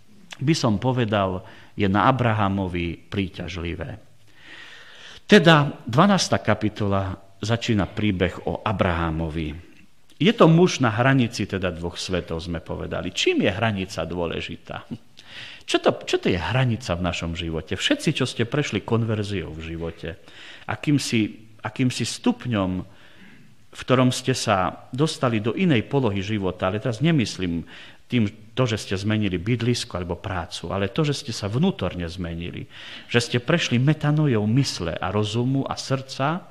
by som povedal, je na Abrahamovi príťažlivé. Teda dvanásta kapitola začína príbeh o Abrahamovi. Je to muž na hranici teda dvoch svetov, sme povedali. Čím je hranica dôležitá? Čo to, čo to je hranica v našom živote? Všetci, čo ste prešli konverziou v živote, akýmsi, akýmsi stupňom, v ktorom ste sa dostali do inej polohy života, ale teraz nemyslím tým, to to, že ste zmenili bydlisko alebo prácu, ale to, že ste sa vnútorne zmenili, že ste prešli metanojou mysle a rozumu a srdca.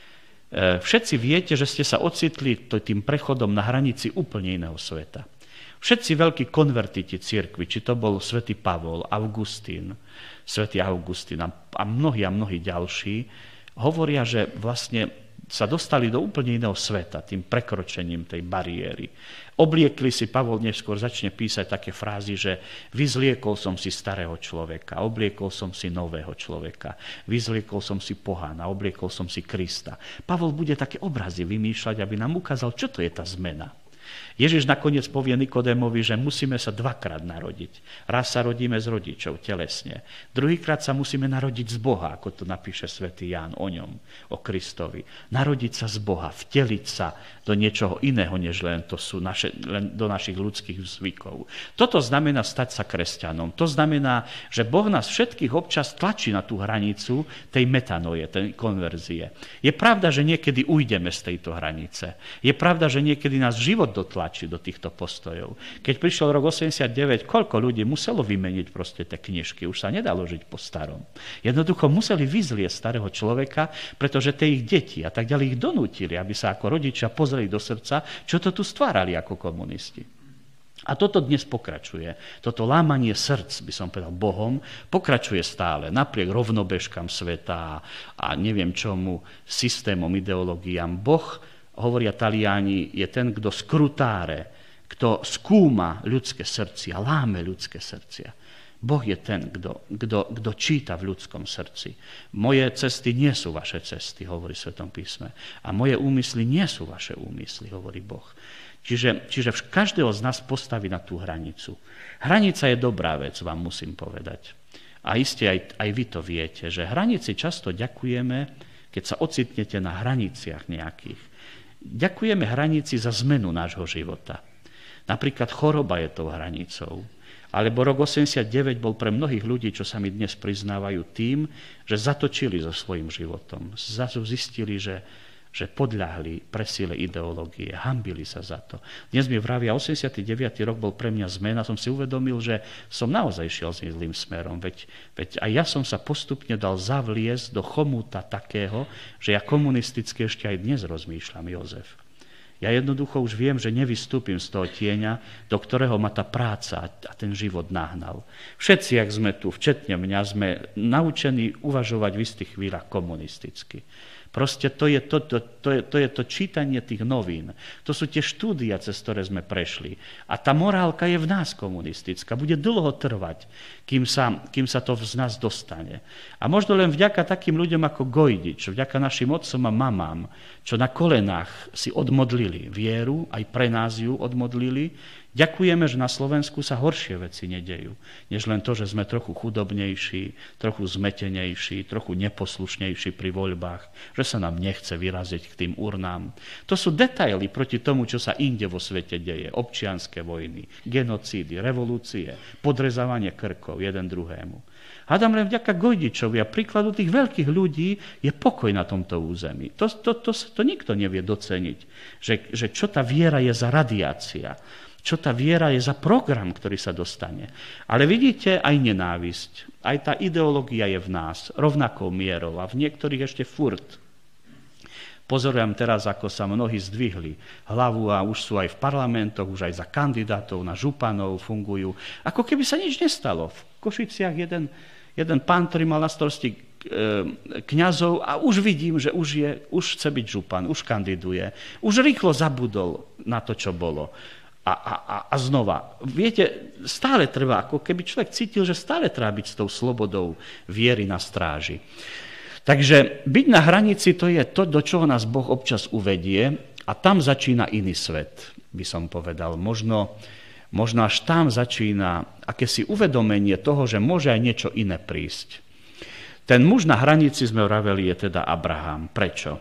Všetci viete, že ste sa ocitli tým prechodom na hranici úplne iného sveta. Všetci veľkí konvertiti cirkvi, či to bol svätý Pavol, Augustín, svätý Augustín a mnohí a mnohí ďalší, hovoria, že vlastne sa dostali do úplne iného sveta, tým prekročením tej bariéry. Obliekli si, Pavol neskôr začne písať také frázy, že vyzliekol som si starého človeka, obliekol som si nového človeka, vyzliekol som si pohána, obliekol som si Krista. Pavol bude také obrazy vymýšľať, aby nám ukázal, čo to je tá zmena. Ježiš nakoniec povie Nikodémovi, že musíme sa dvakrát narodiť. Raz sa rodíme z rodičov telesne. Druhýkrát sa musíme narodiť z Boha, ako to napíše svätý Ján o ňom, o Kristovi. Narodiť sa z Boha, vteliť sa do niečoho iného, než len to sú naše, len do našich ľudských zvykov. Toto znamená stať sa kresťanom. To znamená, že Boh nás všetkých občas tlačí na tú hranicu tej metanoje, tej konverzie. Je pravda, že niekedy ujdeme z tejto hranice. Je pravda, že niekedy nás život dotlačí do týchto postojov. Keď prišiel rok osemdesiatdeväť, koľko ľudí muselo vymeniť proste tie knižky? Už sa nedalo žiť po starom. Jednoducho museli vyzliesť starého človeka, pretože tie ich deti a tak ďalej ich donútili, aby sa ako rodičia pozreli do srdca, čo to tu stvárali ako komunisti. A toto dnes pokračuje. Toto lámanie srdc, by som povedal, Bohom, pokračuje stále, napriek rovnobežkám sveta a neviem čomu, systémom, ideológiám. Boh, hovoria Taliani, je ten, kto skrutáre, kto skúma ľudské srdcia, láme ľudské srdcia. Boh je ten, kto, kto, kto číta v ľudskom srdci. Moje cesty nie sú vaše cesty, hovorí v Svetom písme. A moje úmysly nie sú vaše úmysly, hovorí Boh. Čiže, čiže každého z nás postaví na tú hranicu. Hranica je dobrá vec, vám musím povedať. A iste aj, aj vy to viete, že hranici často ďakujeme, keď sa ocitnete na hraniciach nejakých. Ďakujeme hranici za zmenu nášho života. Napríklad choroba je tou hranicou. Alebo rok osemdesiatdeväť bol pre mnohých ľudí, čo sa mi dnes priznávajú, tým, že zatočili so svojím životom. Zrazu zistili, že, že podľahli presile ideológie, hanbili sa za to. Dnes mi vravia, osemdesiaty deviaty rok bol pre mňa zmena, som si uvedomil, že som naozaj šiel s zlým smerom. Veď, veď aj ja som sa postupne dal zavliesť do chomúta takého, že ja komunisticky ešte aj dnes rozmýšľam, Jozef. Ja jednoducho už viem, že nevystúpim z toho tieňa, do ktorého ma tá práca a ten život nahnal. Všetci, jak sme tu, včetne mňa, sme naučení uvažovať v istých chvíľach komunisticky. Proste to je to, to, to, je, to je to čítanie tých novín. To sú tie štúdia, cez ktoré sme prešli. A tá morálka je v nás komunistická. Bude dlho trvať, kým sa, kým sa to z nás dostane. A možno len vďaka takým ľuďom ako Gojdič, vďaka našim otcom a mamám, čo na kolenách si odmodlili vieru, aj pre nás ju odmodlili, ďakujeme, že na Slovensku sa horšie veci nedejú, než len to, že sme trochu chudobnejší, trochu zmetenejší, trochu neposlušnejší pri voľbách, že sa nám nechce vyraziť k tým urnám. To sú detaily proti tomu, čo sa inde vo svete deje. Občianske vojny, genocídy, revolúcie, podrezávanie krkov jeden druhému. Hádam len vďaka Gojdičovi a príkladu tých veľkých ľudí je pokoj na tomto území. To, to, to, to nikto nevie doceniť, že, že čo tá viera je za radiácia, čo tá viera je za program, ktorý sa dostane. Ale vidíte, aj nenávisť, aj tá ideológia je v nás rovnakou mierou a v niektorých ešte furt. Pozorujem teraz, ako sa mnohí zdvihli hlavu a už sú aj v parlamentoch, už aj za kandidátov na županov fungujú. Ako keby sa nič nestalo. V Košiciach jeden, jeden pán, ktorý mal na starosti kňazov a už vidím, že už, je, už chce byť župan, už kandiduje. Už rýchlo zabudol na to, čo bolo. A, a, a znova, viete, stále treba, ako keby človek cítil, že stále treba byť s tou slobodou viery na stráži. Takže byť na hranici, to je to, do čoho nás Boh občas uvedie a tam začína iný svet, by som povedal. Možno, možno až tam začína akési uvedomenie toho, že môže aj niečo iné prísť. Ten muž na hranici, sme vraveli, je teda Abraham. Prečo?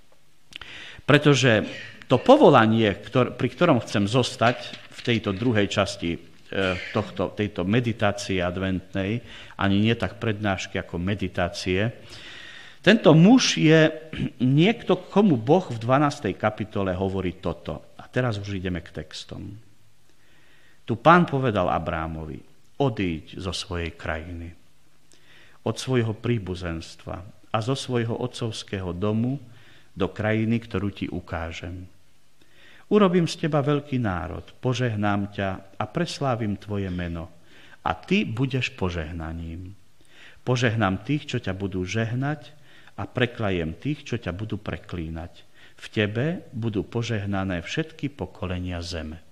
Pretože to povolanie, ktor- pri ktorom chcem zostať v tejto druhej časti e, tohto, tejto meditácie adventnej, ani nie tak prednášky ako meditácie, tento muž je niekto, komu Boh v dvanástej kapitole hovorí toto. A teraz už ideme k textom. Tu Tu Pán povedal Abrámovi, odíď zo svojej krajiny, od svojho príbuzenstva a zo svojho otcovského domu do krajiny, ktorú ti ukážem. Urobím z teba veľký národ, požehnám ťa a preslávim tvoje meno a ty budeš požehnaním. Požehnám tých, čo ťa budú žehnať a preklajem tých, čo ťa budú preklínať. V tebe budú požehnané všetky pokolenia zeme.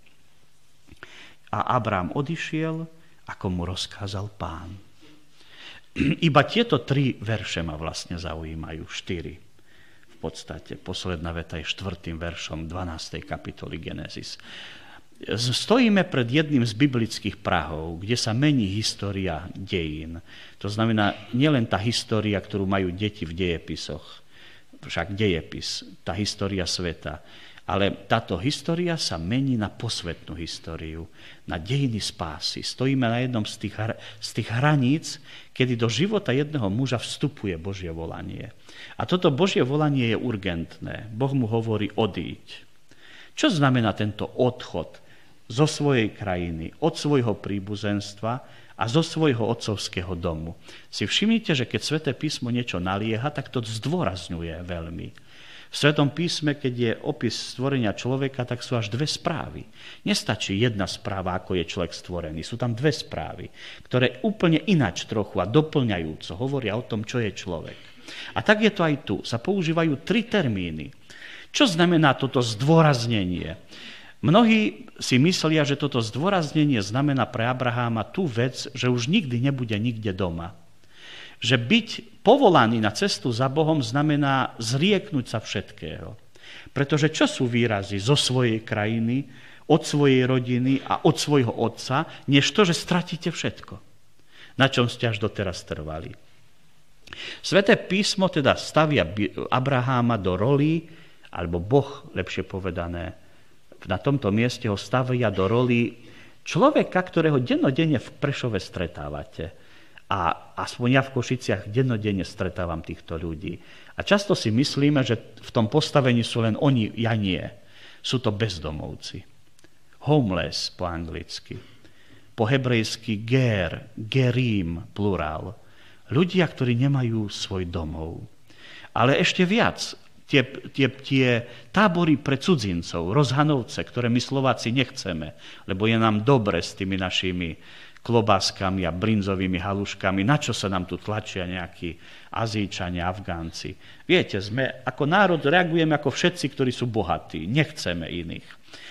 A Abrám odišiel, ako mu rozkázal Pán. Iba tieto tri verše ma vlastne zaujímajú, štyri. V podstate posledná veta je štvrtým veršom dvanástej kapitoly Genesis. Stojíme pred jedným z biblických prahov, kde sa mení história dejín. To znamená nielen tá história, ktorú majú deti v dejepisoch, však dejepis, tá história sveta, ale táto história sa mení na posvetnú históriu, na dejiny spásy. Stojíme na jednom z tých, z tých hraníc, kedy do života jedného muža vstupuje Božie volanie. A toto Božie volanie je urgentné. Boh mu hovorí odíď. Čo znamená tento odchod zo svojej krajiny, od svojho príbuzenstva a zo svojho otcovského domu? Si všimnite, že keď Sväté písmo niečo nalieha, tak to zdôrazňuje veľmi. V Svätom písme, keď je opis stvorenia človeka, tak sú až dve správy. Nestačí jedna správa, ako je človek stvorený. Sú tam dve správy, ktoré úplne ináč trochu a doplňajúco hovoria o tom, čo je človek. A tak je to aj tu. Sa používajú tri termíny. Čo znamená toto zdôraznenie? Mnohí si myslia, že toto zdôraznenie znamená pre Abraháma tú vec, že už nikdy nebude nikde doma. Že byť povolaný na cestu za Bohom znamená zrieknúť sa všetkého. Pretože čo sú výrazy zo svojej krajiny, od svojej rodiny a od svojho otca, než to, že stratíte všetko, na čom ste až doteraz trvali. Sväté písmo teda stavia Abraháma do roli, alebo Boh, lepšie povedané, na tomto mieste ho stavia do roli človeka, ktorého dennodenne v Prešove stretávate. A aspoň ja v Košiciach dennodenne stretávam týchto ľudí. A často si myslíme, že v tom postavení sú len oni, ja nie. Sú to bezdomovci. Homeless po anglicky. Po hebrejsky ger, gerim, plurál. Ľudia, ktorí nemajú svoj domov. Ale ešte viac, tie, tie, tie tábory pre cudzincov, rozhanovce, ktoré my Slováci nechceme, lebo je nám dobre s tými našimi klobáskami a brinzovými haluškami, na čo sa nám tu tlačia nejakí Azíčania, Afgánci. Viete, sme ako národ reagujeme ako všetci, ktorí sú bohatí, nechceme iných.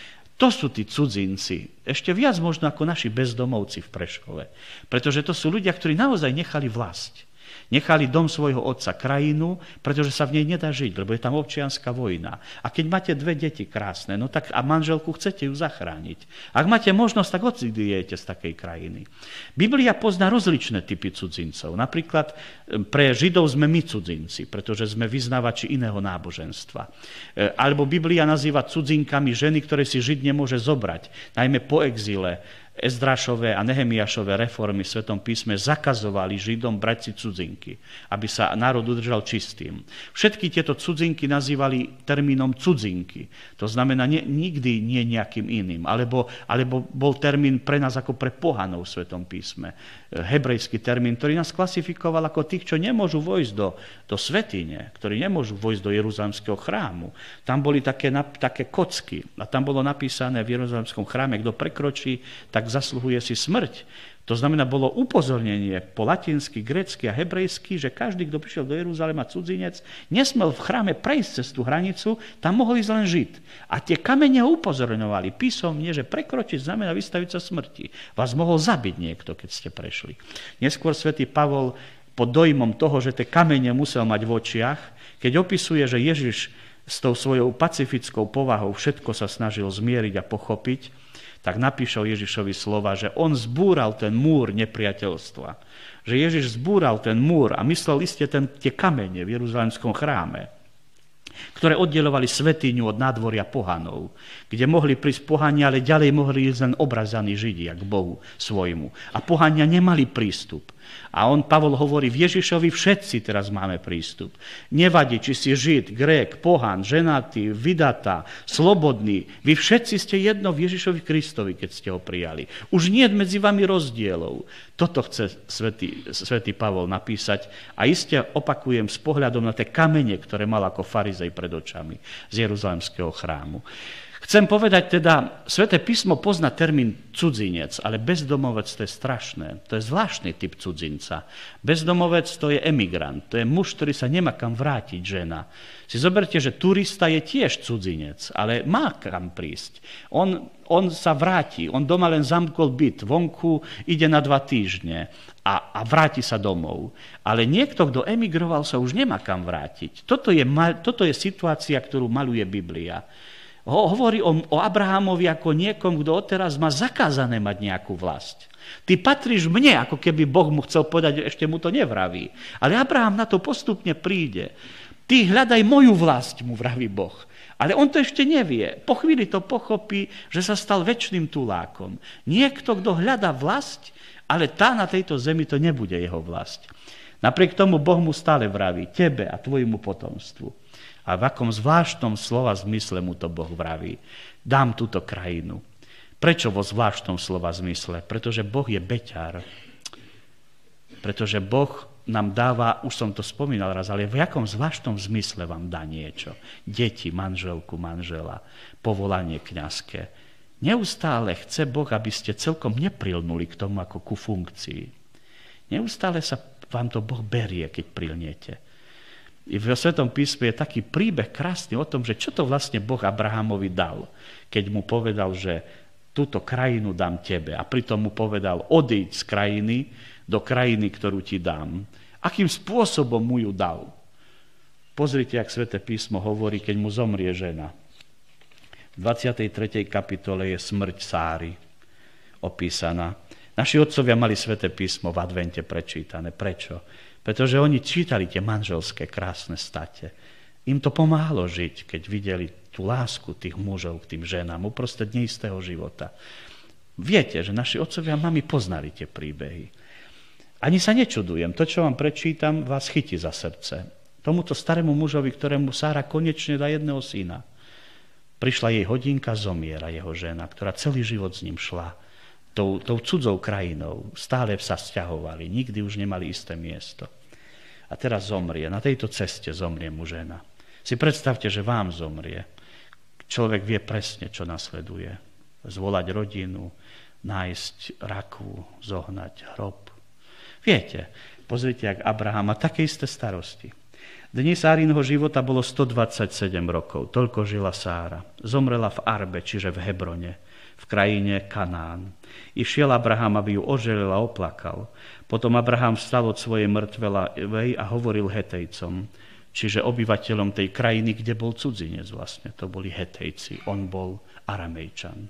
To sú tí cudzinci, ešte viac možno ako naši bezdomovci v Prešove, pretože to sú ľudia, ktorí naozaj nechali vlast. Nechali dom svojho otca, krajinu, pretože sa v nej nedá žiť, lebo je tam občianska vojna. A keď máte dve deti krásne, no tak a manželku chcete ju zachrániť. Ak máte možnosť, tak odídete z takej krajiny. Biblia pozná rozličné typy cudzincov. Napríklad pre Židov sme my cudzinci, pretože sme vyznávači iného náboženstva. Alebo Biblia nazýva cudzinkami ženy, ktoré si Žid nemôže zobrať, najmä po exíle. Ezdrášové a Nehemiášové reformy v Svätom písme zakazovali Židom brať si cudzinky, aby sa národ udržal čistým. Všetky tieto cudzinky nazývali termínom cudzinky. To znamená nie, nikdy nie nejakým iným. Alebo, alebo bol termín pre nás ako pre pohanov v Svätom písme. Hebrejský termín, ktorý nás klasifikoval ako tých, čo nemôžu vojsť do, do svätyne, ktorí nemôžu vojsť do Jeruzalemského chrámu. Tam boli také, také kocky a tam bolo napísané v Jeruzalemskom chráme, kto prekročí, tak zasluhuje si smrť. To znamená, bolo upozornenie po latinsky, grécky a hebrejsky, že každý, kto prišiel do Jeruzalema cudzinec, nesmel v chráme prejsť cez tú hranicu, tam mohol ísť len Žid. A tie kamene upozorňovali písomne, že prekročiť znamená vystaviť sa smrti. Vás mohol zabiť niekto, keď ste prešli. Neskôr svätý Pavol pod dojmom toho, že tie kamene musel mať v očiach, keď opisuje, že Ježiš s tou svojou pacifickou povahou všetko sa snažil zmieriť a pochopiť, tak napíšel Ježišovi slova, že on zbúral ten múr nepriateľstva. Že Ježiš zbúral ten múr a myslel iste ten, tie kamene v Jeruzalemskom chráme. ktoré oddelovali svätyňu od nádvoria pohanov, kde mohli prísť pohania, ale ďalej mohli ísť len obrazaní Židia k Bohu svojmu. A pohania nemali prístup. A on, Pavol hovorí, v Ježišovi všetci teraz máme prístup. Nevadí, či si Žid, Grék, pohan, ženatý, vydatá, slobodný. Vy všetci ste jedno v Ježišovi Kristovi, keď ste ho prijali. Už nie je medzi vami rozdielov. Toto chce svätý, svätý Pavol napísať. A iste opakujem s pohľadom na tie kamene, ktoré mal ako farizej pred očami z Jeruzalemského chrámu. Chcem povedať teda, Sväté písmo pozná termín cudzinec, ale bezdomovec to je strašné. To je zvláštny typ cudzinca. Bezdomovec to je emigrant, to je muž, ktorý sa nemá kam vrátiť, žena. Si zoberte, že turista je tiež cudzinec, ale má kam prísť. On, on sa vráti, on doma len zamkol byt, vonku ide na dva týždne a, a vráti sa domov. Ale niekto, kto emigroval, sa už nemá kam vrátiť. Toto je, toto je situácia, ktorú maluje Biblia. Hovorí o, o Abrahamovi ako niekom, kto odteraz má zakázané mať nejakú vlast. Ty patríš mne, ako keby Boh mu chcel povedať, ešte mu to nevraví. Ale Abraham na to postupne príde. Ty hľadaj moju vlast, mu vraví Boh. Ale on to ešte nevie. Po chvíli to pochopí, že sa stal večným tulákom. Niekto, kto hľadá vlast, ale tá na tejto zemi to nebude jeho vlast. Napriek tomu Boh mu stále vraví, tebe a tvojmu potomstvu. A v akom zvláštnom slova zmysle mu to Boh vraví. Dám túto krajinu. Prečo vo zvláštnom slova zmysle? Pretože Boh je beťar. Pretože Boh nám dáva, už som to spomínal raz, ale v akom zvláštnom zmysle vám dá niečo. Deti, manželku, manžela, povolanie kňazské. Neustále chce Boh, aby ste celkom neprilnuli k tomu ako ku funkcii. Neustále sa vám to Boh berie, keď prilnete. I v Svetom písme je taký príbeh krásny o tom, že čo to vlastne Boh Abrahamovi dal, keď mu povedal, že túto krajinu dám tebe. A pritom mu povedal, odíď z krajiny do krajiny, ktorú ti dám. Akým spôsobom mu ju dal? Pozrite, jak Sveté písmo hovorí, keď mu zomrie žena. V dvadsiatej tretej kapitole je smrť Sáry opísaná. Naši otcovia mali Sveté písmo v advente prečítané. Prečo? Pretože oni čítali tie manželské krásne state. Im to pomáhalo žiť, keď videli tú lásku tých mužov k tým ženám uprostred neistého života. Viete, že naši otcovia a mami poznali tie príbehy. Ani sa nečudujem. To, čo vám prečítam, vás chytí za srdce. Tomuto starému mužovi, ktorému Sára konečne dá jedného syna. Prišla jej hodinka, zomiera jeho žena, ktorá celý život s ním šla. Tou, tou cudzou krajinou. Stále sa sťahovali. Nikdy už nemali isté miesto. A teraz zomrie. Na tejto ceste zomrie mu žena. Si predstavte, že vám zomrie. Človek vie presne, čo nasleduje. Zvolať rodinu, nájsť rakvu, zohnať hrob. Viete, pozrite, jak Abraham má také isté starosti. Dni Sárinho života bolo stodvadsaťsedem rokov. Toľko žila Sára. Zomrela v Arbe, čiže v Hebrone, v krajine Kanán. I šiel Abraham, aby ju oželil a oplakal. Potom Abraham vstal od svojej mŕtvej a hovoril Hetejcom, čiže obyvateľom tej krajiny, kde bol cudzinec vlastne. To boli Hetejci. On bol Aramejčan.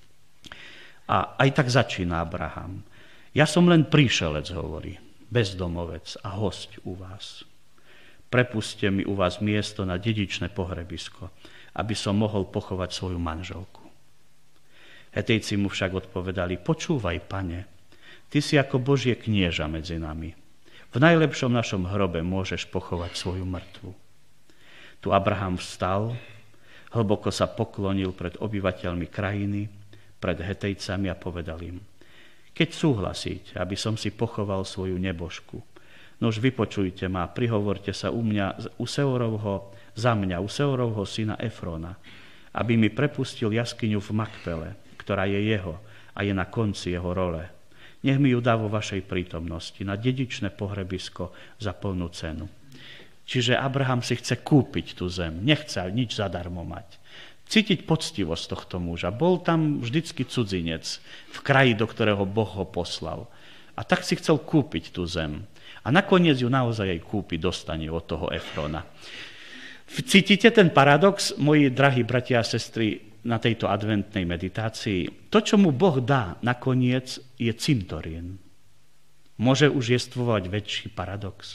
A aj tak začína Abraham. Ja som len príšelec, hovorí, bezdomovec a hosť u vás. Prepuste mi u vás miesto na dedičné pohrebisko, aby som mohol pochovať svoju manželku. Hetejci mu však odpovedali, počúvaj, pane, ty si ako Božie knieža medzi nami. V najlepšom našom hrobe môžeš pochovať svoju mŕtvu. Tu Abraham vstal, hlboko sa poklonil pred obyvateľmi krajiny, pred Hetejcami a povedal im, keď súhlasíte, aby som si pochoval svoju nebožku, nož vypočujte ma, prihovorte sa u mňa, u Seorovho, za mňa, u Seorovho syna Efrona, aby mi prepustil jaskyňu v Makpele, ktorá je jeho a je na konci jeho role. Nech mi ju dá vo vašej prítomnosti na dedičné pohrebisko za plnú cenu. Čiže Abraham si chce kúpiť tú zem, nechce nič zadarmo mať. Cítiť poctivosť tohto muža. Bol tam vždycky cudzinec v kraji, do ktorého Boh ho poslal. A tak si chcel kúpiť tú zem. A nakoniec ju naozaj aj kúpi, dostane od toho Efrona. Cítite ten paradox, moji drahí bratia a sestry, na tejto adventnej meditácii? To, čo mu Boh dá nakoniec, je cintorín. Môže už jestvovať väčší paradox.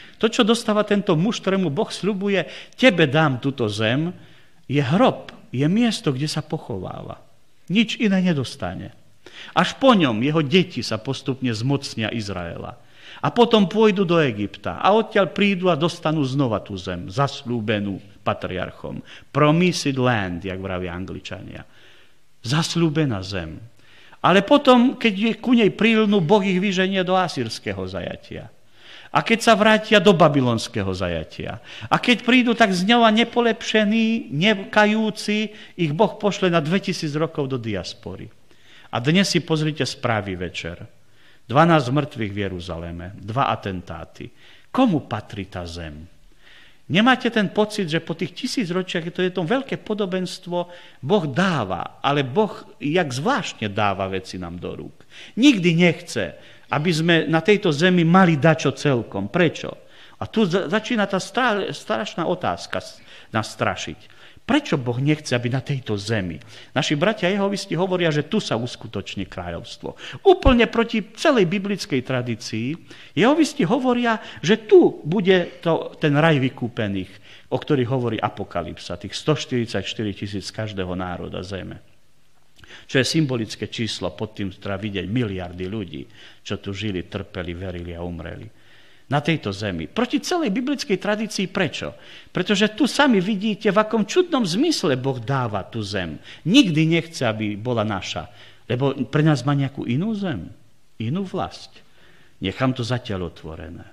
To, čo dostáva tento muž, ktorému Boh sľubuje, tebe dám túto zem, je hrob, je miesto, kde sa pochováva. Nič iné nedostane. Až po ňom jeho deti sa postupne zmocnia Izraela. A potom pôjdu do Egypta a odtiaľ prídu a dostanú znova tú zem, zasľúbenú patriarchom. Promised land, jak vravia Angličania. Zasľúbená zem. Ale potom, keď ku nej prilnú, Boh ich vyženie do asýrskeho zajatia. A keď sa vrátia do babylonského zajatia. A keď prídu tak znova nepolepšení, nekajúci, ich Boh pošle na dvetisíc rokov do diaspory. A dnes si pozrite správy večer. dvanásť mŕtvych v Jeruzaleme, dva atentáty. Komu patrí tá zem? Nemáte ten pocit, že po tých tisíc ročiach to je to veľké podobenstvo, Boh dáva, ale Boh jak zvláštne dáva veci nám do rúk. Nikdy nechce, aby sme na tejto zemi mali dačo celkom. Prečo? A tu začína tá strašná otázka nás strašiť. Prečo Boh nechce, aby na tejto zemi? Naši bratia jehovisti hovoria, že tu sa uskutoční kráľovstvo. Úplne proti celej biblickej tradícii. Jehovisti hovoria, že tu bude to, ten raj vykúpených, o ktorých hovorí Apokalypsa, tých stoštyridsaťštyri tisíc každého národa zeme. Čo je symbolické číslo, pod tým treba vidieť miliardy ľudí, čo tu žili, trpeli, verili a umreli. Na tejto zemi. Proti celej biblickej tradícii prečo? Pretože tu sami vidíte, v akom čudnom zmysle Boh dáva tú zem. Nikdy nechce, aby bola naša. Lebo pre nás má nejakú inú zem, inú vlast. Nechám to zatiaľ otvorené.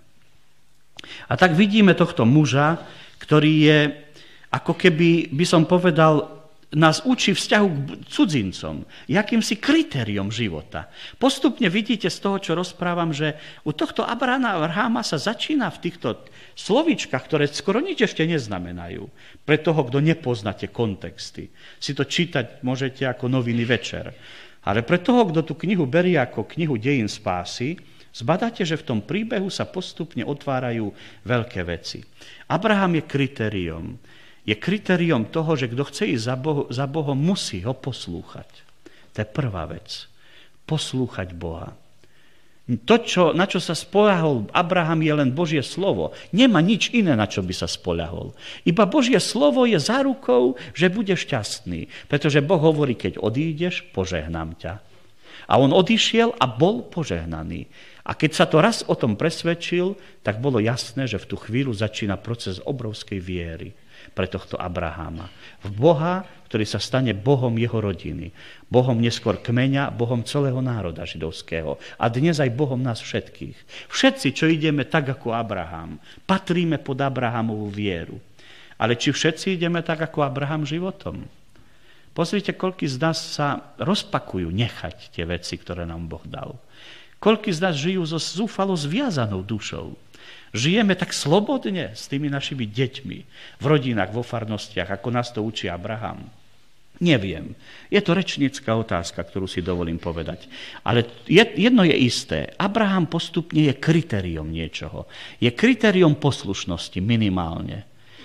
A tak vidíme tohto muža, ktorý je, ako keby, by som povedal, nás učí vzťahu k cudzincom, jakýmsi kritériom života. Postupne vidíte z toho, čo rozprávam, že u tohto Abraháma sa začína v týchto slovíčkach, ktoré skoro nič ešte neznamenajú, pre toho, kto nepoznáte kontexty. Si to čítať môžete ako noviny večer. Ale pre toho, kto tú knihu berie ako knihu dejín spásy, zbadáte, že v tom príbehu sa postupne otvárajú veľké veci. Abraham je kritériom. Je kritériom toho, že kto chce ísť za, Bohu, za Bohom, musí ho poslúchať. To je prvá vec. Poslúchať Boha. To, čo, na čo sa spoľahol Abraham, je len Božie slovo. Nemá nič iné, na čo by sa spoľahol. Iba Božie slovo je zárukou, že bude šťastný. Pretože Boh hovorí, keď odídeš, požehnám ťa. A on odišiel a bol požehnaný. A keď sa to raz o tom presvedčil, tak bolo jasné, že v tú chvíľu začína proces obrovskej viery pre tohto Abraháma. V Boha, ktorý sa stane Bohom jeho rodiny. Bohom neskôr kmeňa, Bohom celého národa židovského. A dnes aj Bohom nás všetkých. Všetci, čo ideme tak ako Abraham, patríme pod Abrahamovú vieru. Ale či všetci ideme tak ako Abraham životom? Pozrite, koľký z nás sa rozpakujú nechať tie veci, ktoré nám Boh dal. Koľký z nás žijú so zúfalo zviazanou dušou. Žijeme tak slobodne s tými našimi deťmi v rodinách, vo farnostiach, ako nás to učí Abraham. Neviem. Je to rečnícka otázka, ktorú si dovolím povedať. Ale jedno je isté. Abraham postupne je kritériom niečoho. Je kritériom poslušnosti minimálne.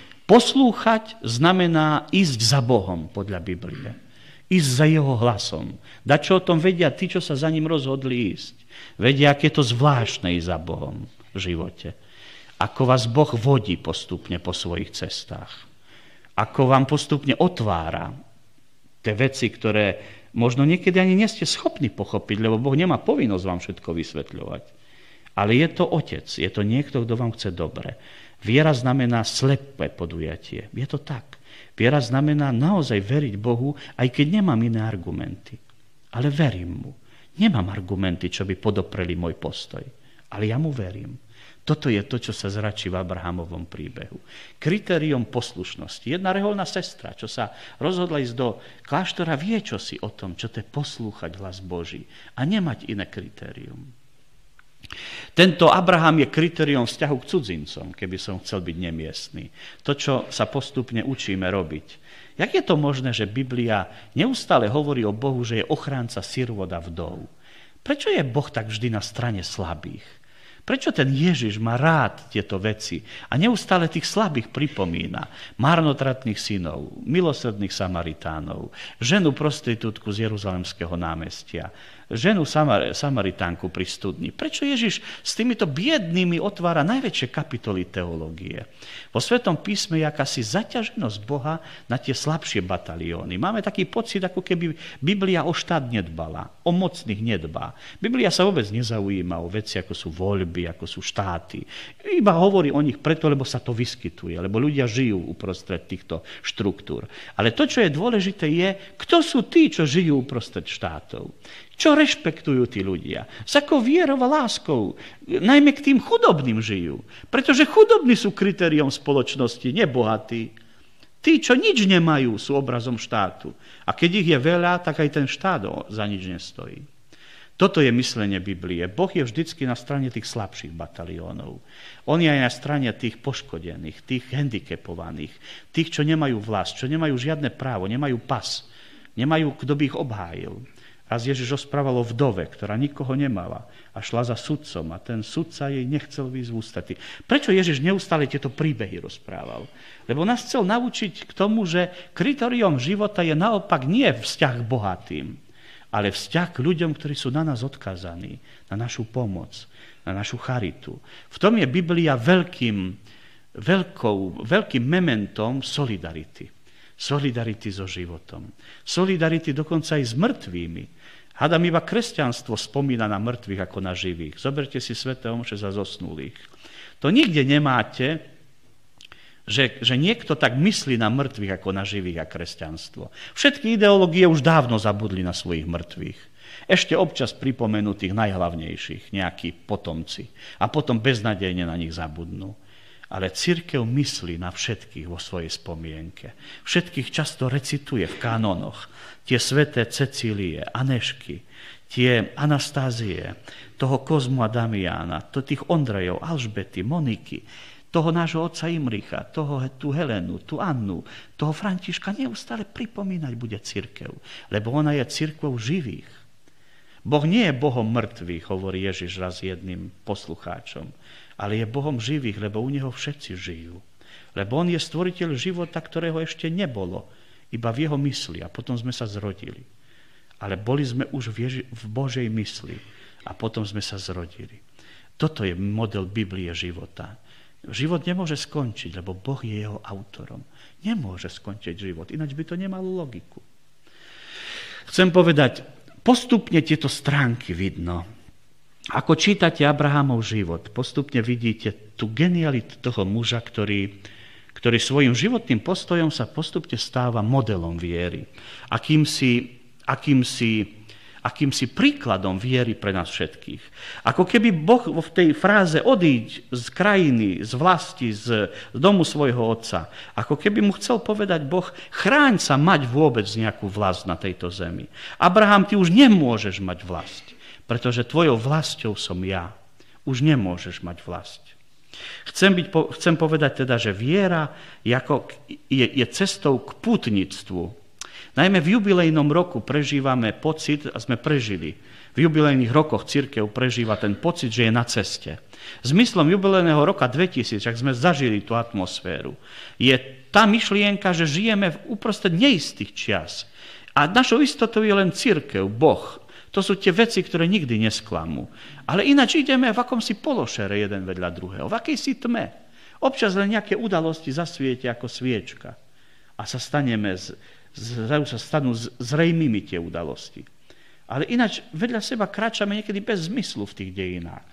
Poslúchať znamená ísť za Bohom, podľa Biblie. Ísť za jeho hlasom. Dať, čo o tom vedia tí, čo sa za ním rozhodli ísť. Vedia, aké je to zvláštne ísť za Bohom v živote. Ako vás Boh vodí postupne po svojich cestách. Ako vám postupne otvára tie veci, ktoré možno niekedy ani nie ste schopní pochopiť, lebo Boh nemá povinnosť vám všetko vysvetľovať. Ale je to Otec, je to niekto, kto vám chce dobre. Viera znamená slepé podujatie. Je to tak. Viera znamená naozaj veriť Bohu, aj keď nemám iné argumenty. Ale verím mu. Nemám argumenty, čo by podopreli môj postoj. Ale ja mu verím. Toto je to, čo sa zračí v Abrahamovom príbehu. Kritérium poslušnosti. Jedna reholná sestra, čo sa rozhodla ísť do kláštora, vie čosi o tom, čo to je poslúchať hlas Boží a nemať iné kritérium. Tento Abraham je kritérium vzťahu k cudzincom, keby som chcel byť nemiestný. To, čo sa postupne učíme robiť. Jak je to možné, že Biblia neustále hovorí o Bohu, že je ochránca sirôt a vdov? Prečo je Boh tak vždy na strane slabých? Prečo ten Ježiš má rád tieto veci a neustále tých slabých pripomína? Marnotratných synov, milosrdných Samaritánov, ženu prostitútku z Jeruzalemského námestia, ženu Samar- Samaritánku pri studni. Prečo Ježiš s týmito biednými otvára najväčšie kapitoly teológie? Vo Svetom písme je akási zaťaženosť Boha na tie slabšie batalióny. Máme taký pocit, ako keby Biblia o štát nedbala, o mocných nedbá. Biblia sa vôbec nezaujíma o veci, ako sú voľby, ako sú štáty. Iba hovorí o nich preto, lebo sa to vyskytuje, lebo ľudia žijú uprostred týchto štruktúr. Ale to, čo je dôležité, je, kto sú tí, čo žijú uprostred štátov. Čo rešpektujú tí ľudia? S akou vierou a láskou? Najmä k tým chudobným žijú. Pretože chudobní sú kritériom spoločnosti, nebohatí. Tí, čo nič nemajú, sú obrazom štátu. A keď ich je veľa, tak aj ten štát za nič nestojí. Toto je myslenie Biblie. Boh je vždycky na strane tých slabších bataliónov. On je aj na strane tých poškodených, tých handicapovaných, tých, čo nemajú vlast, čo nemajú žiadne právo, nemajú pas, nemajú, kto by ich obhájil. Raz Ježiš rozprával o vdove, ktorá nikoho nemala a šla za sudcom a ten sudca jej nechcel výjsť v ústrety. Prečo Ježiš neustále tieto príbehy rozprával? Lebo nás chcel naučiť k tomu, že kritériom života je naopak nie vzťah k bohatým, ale vzťah k ľuďom, ktorí sú na nás odkazaní, na našu pomoc, na našu charitu. V tom je Biblia veľkým, veľkou, veľkým mementom solidarity. Solidarity so životom. Solidarity dokonca aj s mŕtvými. Hádam, iba kresťanstvo spomína na mŕtvych ako na živých. Zoberte si sväté omše za zosnulých. To nikde nemáte, že, že niekto tak myslí na mŕtvych ako na živých a kresťanstvo. Všetky ideológie už dávno zabudli na svojich mŕtvych. Ešte občas pripomenú tých najhlavnejších, nejakí potomci. A potom beznadejne na nich zabudnú. Ale cirkev myslí na všetkých vo svojej spomienke. Všetkých často recituje v kanonoch. Tie sväté Cecílie, Anešky, tie Anastázie, toho Kozmu a Damiána, to tých Ondrejov, Alžbety, Moniky, toho nášho otca Imricha, toho, tú Helenu, tú Annu, toho Františka neustále pripomínať bude cirkev, lebo ona je cirkvou živých. Boh nie je Bohom mŕtvych, hovorí Ježiš raz jedným poslucháčom, ale je Bohom živých, lebo u Neho všetci žijú. Lebo On je stvoriteľ života, ktorého ešte nebolo, iba v Jeho mysli a potom sme sa zrodili. Ale boli sme už v, Ježi- v Božej mysli a potom sme sa zrodili. Toto je model Biblie života. Život nemôže skončiť, lebo Boh je jeho autorom. Nemôže skončiť život, ináč by to nemalo logiku. Chcem povedať, postupne tieto stránky vidno. Ako čítate Abrahamov život, postupne vidíte tú genialitu toho muža, ktorý, ktorý svojim životným postojom sa postupne stáva modelom viery. Akýmsi, akýmsi, akýmsi príkladom viery pre nás všetkých. Ako keby Boh v tej fráze odíď z krajiny, z vlasti, z domu svojho otca, ako keby mu chcel povedať Boh, chráň sa mať vôbec nejakú vlast na tejto zemi. Abraham, ty už nemôžeš mať vlast, pretože tvojou vlastou som ja. Už nemôžeš mať vlast. Chcem, byť, chcem povedať teda, že viera je, ako, je, je cestou k pútnictvu. Najmä v jubilejnom roku prežívame pocit, a sme prežili, v jubilejných rokoch cirkev prežíva ten pocit, že je na ceste. Zmyslom jubilejného roka dvetisíc, ak sme zažili tú atmosféru, je tá myšlienka, že žijeme v uprostred neistých čias. A našou istotou je len cirkev, Boh. To sú tie veci, ktoré nikdy nesklamú. Ale ináč ideme v akomsi pološere jeden vedľa druhého, v akejsi tme. Občas len nejaké udalosti zasvietia ako sviečka. A sa staneme, z, z, sa stanú zrejmými tie udalosti. Ale ináč vedľa seba kráčame niekedy bez zmyslu v tých dejinách.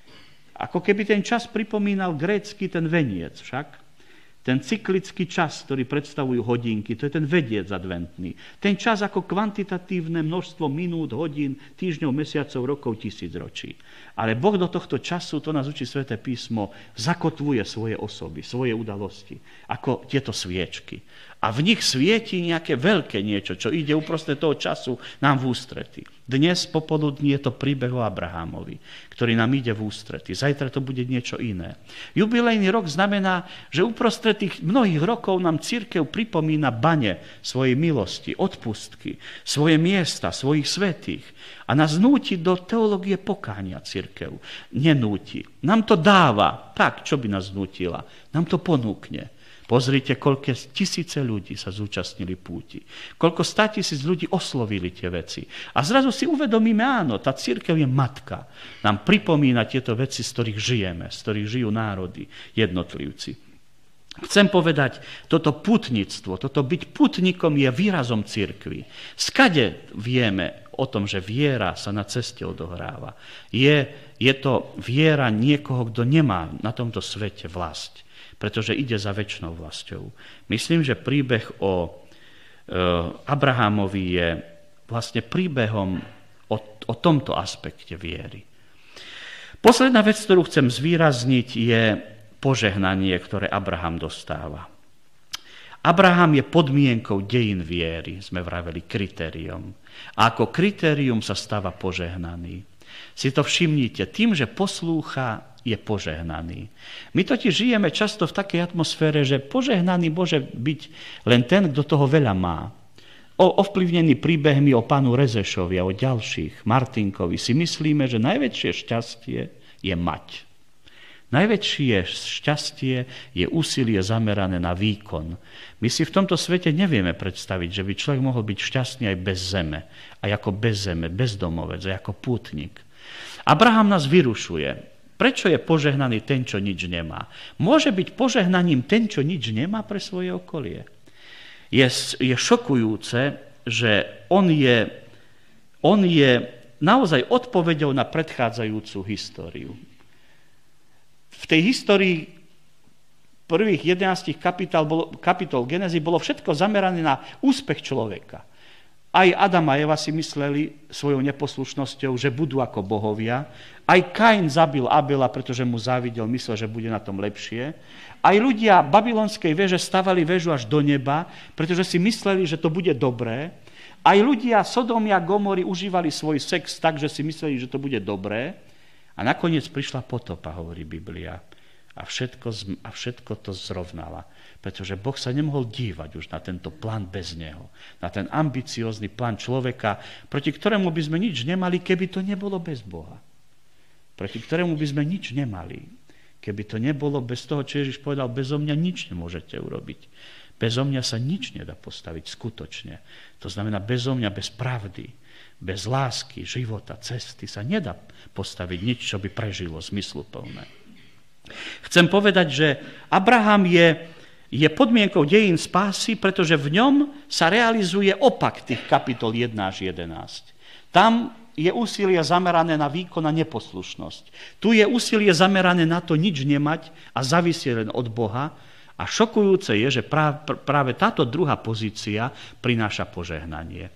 Ako keby ten čas pripomínal grécky ten veniec však. Ten cyklický čas, ktorý predstavujú hodinky, to je ten vediec adventný. Ten čas ako kvantitatívne množstvo minút, hodín, týždňov, mesiacov, rokov, tisícročí. Ale Boh do tohto času, to nás učí Sväté písmo, zakotvuje svoje osoby, svoje udalosti, ako tieto sviečky. A v nich svieti nejaké veľké niečo, čo ide uprostred toho času nám v ústrety. Dnes popoludní je to príbeh o Abrahamovi, ktorý nám ide v ústrety. Zajtra to bude niečo iné. Jubilejný rok znamená, že uprostred tých mnohých rokov nám cirkev pripomína bane svojej milosti, odpustky, svoje miesta, svojich svätých. A nás núti do teológie pokánia cirkev. Nenúti. Nám to dáva. Tak, čo by nás nútila? Nám to ponúkne. Pozrite, koľko tisíce ľudí sa zúčastnili púti. Koľko státisíc ľudí oslovili tie veci. A zrazu si uvedomíme, áno, tá cirkev je matka. Nám pripomína tieto veci, z ktorých žijeme, z ktorých žijú národy, jednotlivci. Chcem povedať, toto pútnictvo, toto byť pútnikom je výrazom cirkvi. Skade vieme o tom, že viera sa na ceste odohráva. Je, je to viera niekoho, kto nemá na tomto svete vlast, pretože ide za večnou vlastou. Myslím, že príbeh o e, Abrahamovi je vlastne príbehom o, o tomto aspekte viery. Posledná vec, ktorú chcem zvýrazniť, je požehnanie, ktoré Abraham dostáva. Abraham je podmienkou dejín viery, sme vraveli kritérium. A ako kritérium sa stáva požehnaný. Si to všimnite, tým, že poslúcha, je požehnaný. My totiž žijeme často v takej atmosfére, že požehnaný môže byť len ten, kto toho veľa má. O, ovplyvnený príbehmi o pánu Rezešovi a o ďalších, Martinkovi, si myslíme, že najväčšie šťastie je mať. Najväčšie šťastie je úsilie zamerané na výkon. My si v tomto svete nevieme predstaviť, že by človek mohol byť šťastný aj bez zeme, aj ako bez zeme, bezdomovec, aj ako pútnik. Abraham nás vyrušuje. Prečo je požehnaný ten, čo nič nemá? Môže byť požehnaním ten, čo nič nemá pre svoje okolie. Je, je šokujúce, že on je, on je naozaj odpoveďou na predchádzajúcu históriu. V tej histórii prvých jedenástich kapitol, bolo, kapitol Genezy bolo všetko zamerané na úspech človeka. Aj Adam a Eva si mysleli svojou neposlušnosťou, že budú ako bohovia. Aj Kain zabil Abela, pretože mu závidel, myslel, že bude na tom lepšie. Aj ľudia babylonskej veže stavali väžu až do neba, pretože si mysleli, že to bude dobré. Aj ľudia Sodomy a Gomory užívali svoj sex tak, že si mysleli, že to bude dobré. A nakoniec prišla potopa, hovorí Biblia. A všetko, a všetko to zrovnala. Pretože Boh sa nemohol dívať už na tento plán bez neho. Na ten ambiciózny plán človeka, proti ktorému by sme nič nemali, keby to nebolo bez Boha. Proti ktorému by sme nič nemali, keby to nebolo bez toho, čo Ježiš povedal, bezo mňa nič nemôžete urobiť. Bezo mňa sa nič nedá postaviť skutočne. To znamená, bezo mňa, bez pravdy, bez lásky, života, cesty sa nedá postaviť nič, čo by prežilo zmysluplné. Chcem povedať, že Abraham je, je podmienkou dejín spásy, pretože v ňom sa realizuje opak tých kapitol jeden až jedenásť. Tam je úsilie zamerané na výkon a neposlušnosť. Tu je úsilie zamerané na to nič nemať a závisieť len od Boha. A šokujúce je, že práve táto druhá pozícia prináša požehnanie.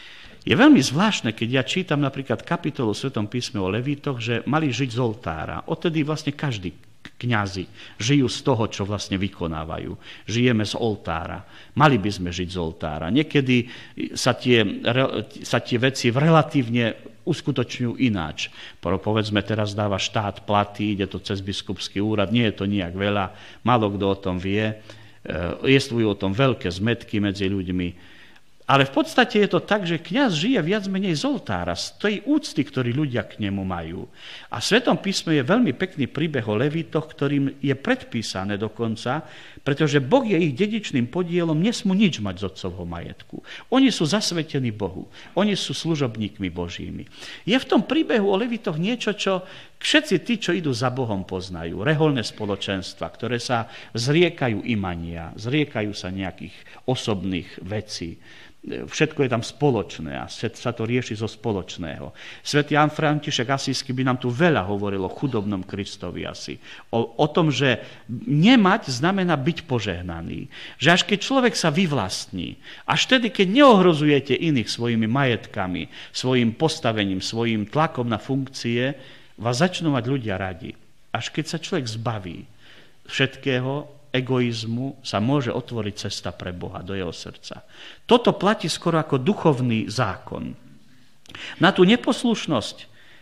Je veľmi zvláštne, keď ja čítam napríklad kapitolu v Svetom písme o Levítoch, že mali žiť z oltára. Odtedy vlastne každý kňazi žijú z toho, čo vlastne vykonávajú. Žijeme z oltára. Mali by sme žiť z oltára. Niekedy sa tie, sa tie veci relatívne uskutočňujú ináč. Povedzme, teraz dáva štát platy, ide to cez biskupský úrad, nie je to nijak veľa, málo kto o tom vie. Jestvujú o tom veľké zmätky medzi ľuďmi. Ale v podstate je to tak, že kňaz žije viac menej z oltára, z tej úcty, ktorý ľudia k nemu majú. A v Svetom písme je veľmi pekný príbeh o Levítoch, ktorým je predpísané dokonca, pretože Boh je ich dedičným podielom, nesmú nič mať z otcovho majetku. Oni sú zasvetení Bohu, oni sú služobníkmi Božími. Je v tom príbehu o Levítoch niečo, čo všetci tí, čo idú za Bohom, poznajú. Reholné spoločenstva, ktoré sa zriekajú imania, zriekajú sa nejakých osobných vecí. Všetko je tam spoločné a sa to rieši zo spoločného. Svätý Ján František Asísky by nám tu veľa hovoril o chudobnom Kristovi asi. O, o tom, že nemať znamená byť požehnaný. Že až keď človek sa vyvlastní, až tedy, keď neohrozujete iných svojimi majetkami, svojim postavením, svojim tlakom na funkcie, vás začnú mať ľudia radi. Až keď sa človek zbaví všetkého, egoizmu, sa môže otvoriť cesta pre Boha do jeho srdca. Toto platí skoro ako duchovný zákon. Na tú neposlušnosť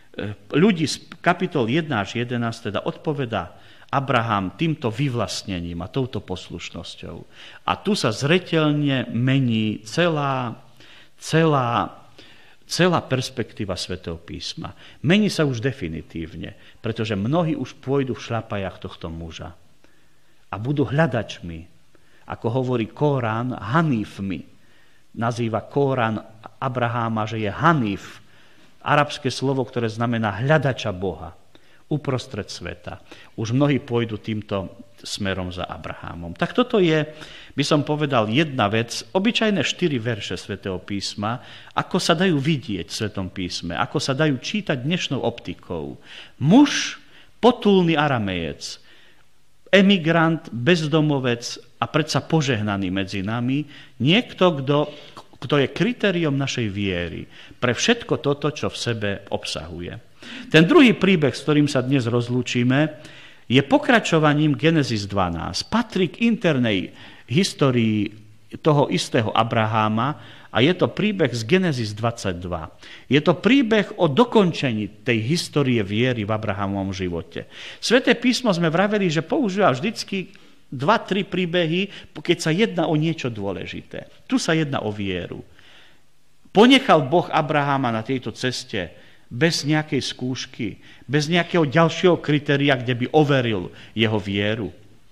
ľudí z kapitol jeden až jedenásť teda odpovedá Abraham týmto vyvlastnením a touto poslušnosťou. A tu sa zreteľne mení celá, celá, celá perspektíva Svätého písma. Mení sa už definitívne, pretože mnohí už pôjdu v šľapajách tohto muža. A budú hľadačmi. Ako hovorí Korán, Hanifmi. Nazýva Korán Abraháma, že je Hanif. Arabské slovo, ktoré znamená hľadača Boha uprostred sveta. Už mnohí pôjdu týmto smerom za Abrahámom. Tak toto je, by som povedal, jedna vec, obyčajné štyri verše Svätého písma, ako sa dajú vidieť v Svätom písme, ako sa dajú čítať dnešnou optikou. Muž, potulný Aramejec, emigrant, bezdomovec a predsa požehnaný medzi nami, niekto, kto, kto je kritériom našej viery pre všetko toto, čo v sebe obsahuje. Ten druhý príbeh, s ktorým sa dnes rozlúčime, je pokračovaním Genesis dvanásť. Patrí k internej histórii toho istého Abraháma a je to príbeh z Genesis dvadsaťdva. Je to príbeh o dokončení tej histórie viery v Abrahámovom živote. Sväté písmo sme vraveli, že používa vždycky dva, tri príbehy, keď sa jedná o niečo dôležité. Tu sa jedná o vieru. Ponechal Boh Abraháma na tejto ceste bez nejakej skúšky, bez nejakého ďalšieho kritéria, kde by overil jeho vieru.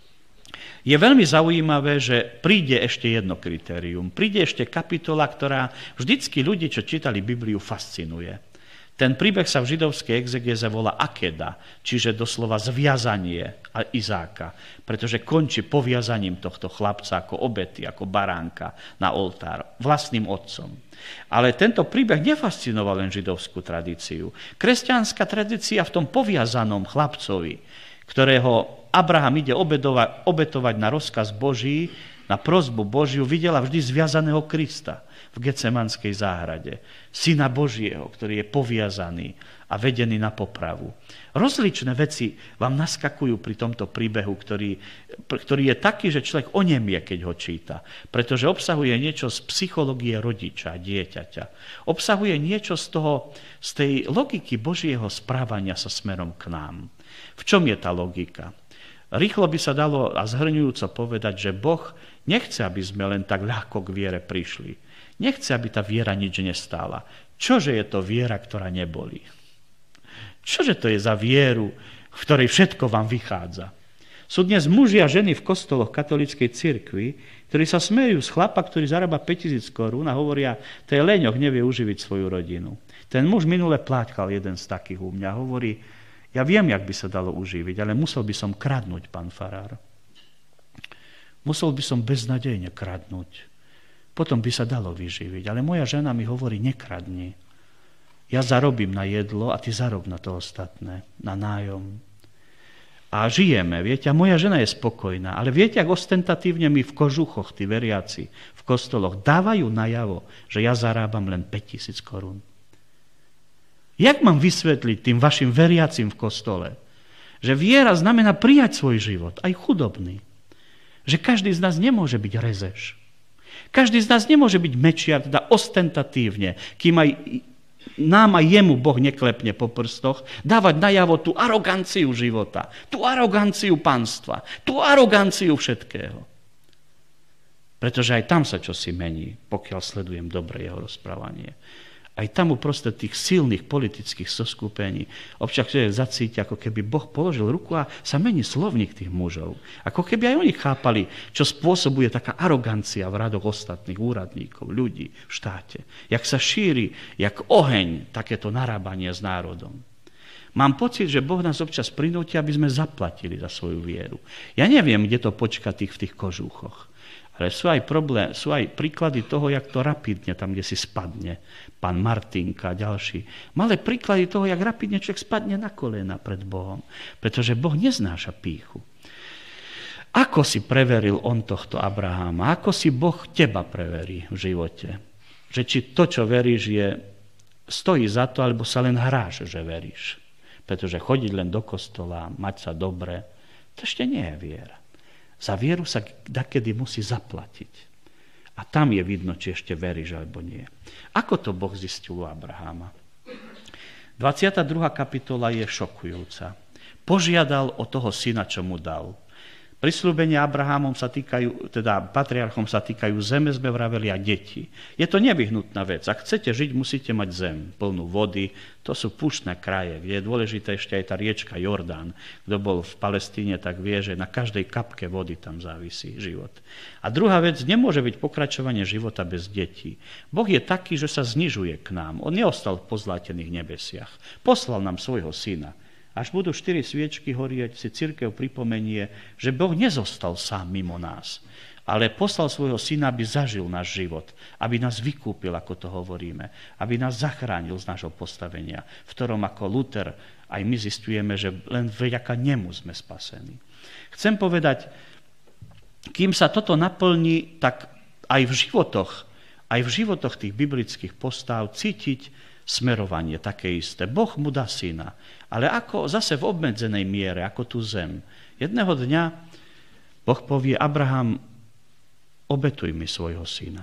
Je veľmi zaujímavé, že príde ešte jedno kritérium. Príde ešte kapitola, ktorá vždycky ľudí, čo čítali Bibliu, fascinuje. Ten príbeh sa v židovskej exegéze volá Akeda, čiže doslova zviazanie Izáka, pretože končí poviazaním tohto chlapca ako obety, ako baránka na oltár, vlastným otcom. Ale tento príbeh nefascinoval len židovskú tradíciu. Kresťanská tradícia v tom poviazanom chlapcovi, ktorého Abraham ide obetovať, obetovať na rozkaz Boží, na prosbu Božiu, videla vždy zviazaného Krista v Getsemanskej záhrade. Syna Božieho, ktorý je poviazaný a vedený na popravu. Rozličné veci vám naskakujú pri tomto príbehu, ktorý, ktorý je taký, že človek onemie, keď ho číta. Pretože obsahuje niečo z psychológie rodiča, dieťaťa. Obsahuje niečo z toho, z tej logiky Božieho správania sa smerom k nám. V čom je tá logika? Rýchlo by sa dalo a zhrňujúco povedať, že Boh nechce, aby sme len tak ľahko k viere prišli. Nechce, aby tá viera nič nestála. Čože je to viera, ktorá nebolí? Čože to je za vieru, v ktorej všetko vám vychádza? Sú dnes muži a ženy v kostoloch katolíckej cirkvi, ktorí sa smejú z chlapa, ktorý zarába päťtisíc korún a hovoria, to je leňoch, nevie uživiť svoju rodinu. Ten muž minule plátkal jeden z takých u mňa. Hovorí, ja viem, jak by sa dalo uživiť, ale musel by som kradnúť, pán farár. Musel by som beznadejne kradnúť. Potom by sa dalo vyživiť. Ale moja žena mi hovorí, nekradni. Ja zarobím na jedlo a ty zarob na to ostatné, na nájom. A žijeme, viete, a moja žena je spokojná. Ale viete, ak ostentatívne mi v kožuchoch, tí veriaci, v kostoloch, dávajú najavo, že ja zarábam len päťtisíc korún. Jak mám vysvetliť tým vašim veriacim v kostole, že viera znamená prijať svoj život, aj chudobný. Že každý z nás nemôže byť rezeš. Každý z nás nemôže byť mečiar, teda ostentatívne, kým aj nám a jemu Boh neklepne po prstoch, dávať najavo tú aroganciu života, tú aroganciu panstva, tú aroganciu všetkého. Pretože aj tam sa čosi mení, pokiaľ sledujem dobre jeho rozprávanie. Aj tam uprostred tých silných politických zoskupení občas zacíti, ako keby Boh položil ruku a sa mení slovník tých mužov. Ako keby aj oni chápali, čo spôsobuje taká arogancia v radoch ostatných úradníkov, ľudí v štáte. Jak sa šíri, jak oheň, takéto narábanie s národom. Mám pocit, že Boh nás občas prinúti, aby sme zaplatili za svoju vieru. Ja neviem, kde to počka tých v tých kožúchoch. Ale sú aj, problém, sú aj príklady toho, jak to rapidne tam, kde si spadne. Pán Martinka a ďalší. Malé príklady toho, jak rapidne človek spadne na kolena pred Bohom. Pretože Boh neznáša pýchu. Ako si preveril on tohto Abraháma? Ako si Boh teba preverí v živote? Že či to, čo veríš, je, stojí za to, alebo sa len hráš, že veríš. Pretože chodiť len do kostola, mať sa dobre, to ešte nie je viera. Za vieru sa dakedy musí zaplatiť. A tam je vidno, či ešte veríš, alebo nie. Ako to Boh zistil u Abraháma? dvadsiata druhá kapitola je šokujúca. Požiadal o toho syna, čo mu dal. Prisľúbenia Abrahamom sa týkajú, teda patriarchom sa týkajú zeme, sme vraveli, a deti. Je to nevyhnutná vec. Ak chcete žiť, musíte mať zem, plnú vody. To sú púštne kraje, kde je dôležité ešte aj tá riečka Jordán. Kto bol v Palestíne, tak vie, že na každej kapke vody tam závisí život. A druhá vec, nemôže byť pokračovanie života bez detí. Boh je taký, že sa znižuje k nám. On neostal v pozlátených nebesiach. Poslal nám svojho syna. Až budú štyri sviečky horieť, si cirkev pripomenie, že Boh nezostal sám mimo nás, ale poslal svojho syna, aby zažil náš život, aby nás vykúpil, ako to hovoríme, aby nás zachránil z nášho postavenia, v ktorom ako Luther aj my zistujeme, že len vďaka nemu sme spasení. Chcem povedať, kým sa toto naplní, tak aj v životoch, aj v životoch tých biblických postáv cítiť smerovanie také isté. Boh mu dá syna, ale ako zase v obmedzenej miere, ako tú zem. Jedného dňa Boh povie: Abraham, obetuj mi svojho syna.